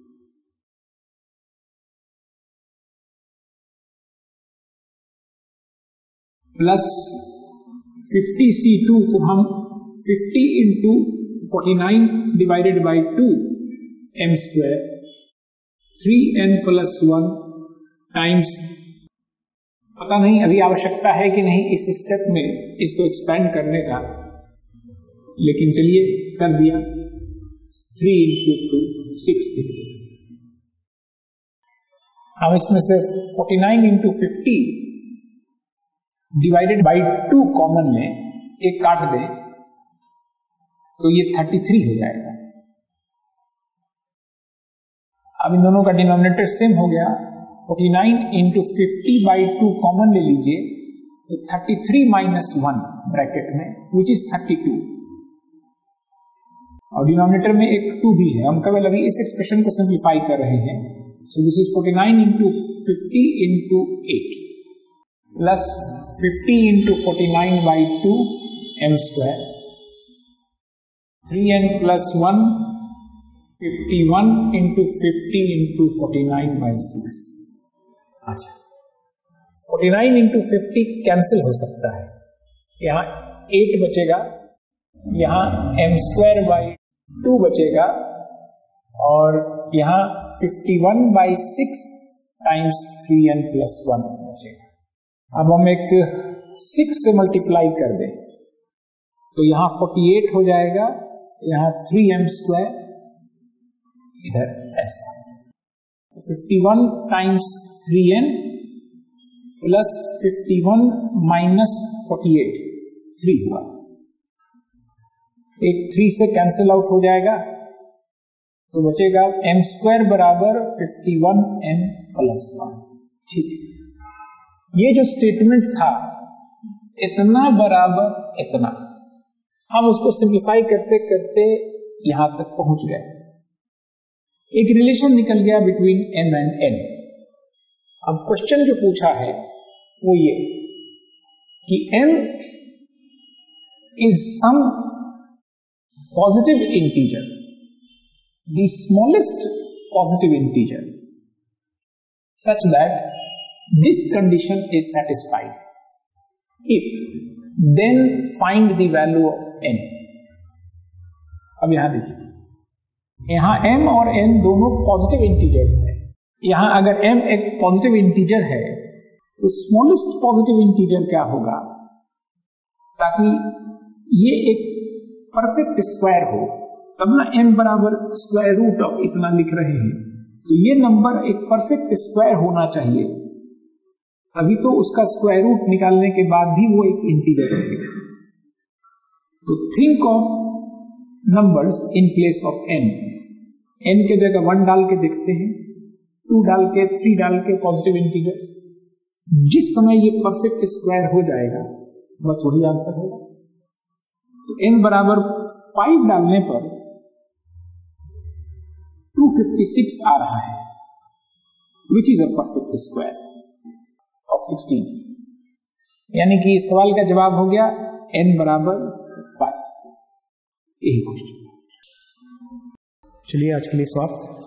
Plus fifty C two को हम fifty into forty nine divided by two m square three N plus one times, पता नहीं अभी आवश्यकता है कि नहीं इस स्टेप में इसको एक्सपेंड करने का, लेकिन चलिए कर दिया। थ्री इंटू टू सिक्स लिख दिया। हम इसमें से forty nine into fifty divided by two common में एक काट दें तो ये थर्टी थ्री हो जाएगा। अब इन दोनों का डिनोमिनेटर सेम हो गया। Forty nine into fifty by two common ले लीजिए तो thirty three minus one bracket में विच इज थर्टी टू, और डिनोमिनेटर में एक टू भी है। हम केवल अभी इस एक्सप्रेशन को सिंप्लीफाई कर रहे हैं। So this is forty nine into fifty into eight plus fifty into forty nine by two m square three N plus one fifty one into fifty into forty nine by six. अच्छा, forty nine into fifty cancel हो सकता है, यहाँ एट बचेगा, यहाँ एम स्क्वायर बाई टू बचेगा, और यहाँ fifty one by six times three N plus one बचेगा। अब हम एक सिक्स से मल्टीप्लाई कर दें तो यहाँ फोर्टी एट हो जाएगा, यहाँ थ्री एम स्क्वायर, इधर ऐसा fifty one times three N plus fifty one minus forty eight three हुआ, एक थ्री से कैंसिल आउट हो जाएगा तो बचेगा एम स्क्वायर बराबर fifty one n plus one. ठीक है, ये जो स्टेटमेंट था इतना बराबर इतना, हम उसको सिंप्लीफाई करते करते यहां तक पहुंच गए। एक रिलेशन निकल गया बिटवीन m एंड n। अब क्वेश्चन जो पूछा है वो ये कि m is some positive integer, the smallest positive integer, such that this condition is satisfied. If then find the value of n। अब यहां देखिए, यहां m और n दोनों पॉजिटिव इंटीजर्स है। यहां अगर m एक पॉजिटिव इंटीजर है तो स्मॉलेस्ट पॉजिटिव इंटीजर क्या होगा, ताकि ये एक परफेक्ट स्क्वायर हो, तब ना m बराबर स्क्वायर रूट ऑफ इतना लिख रहे हैं, तो ये नंबर एक परफेक्ट स्क्वायर होना चाहिए। अभी तो उसका स्क्वायर रूट निकालने के बाद भी वो एक इंटीजर रहेगा। तो think of numbers in place of n. N के जगह वन डाल के देखते हैं, टू डाल के, थ्री डाल के पॉजिटिव इंटीजर्स। जिस समय ये परफेक्ट स्क्वायर हो जाएगा बस वही आंसर होगा। तो एन बराबर फाइव डालने पर टू फिफ्टी सिक्स आ रहा है, which is a perfect square of sixteen. यानी कि इस सवाल का जवाब हो गया एन बराबर फाइव। यही क्वेश्चन। चलिए आज के लिए समाप्त।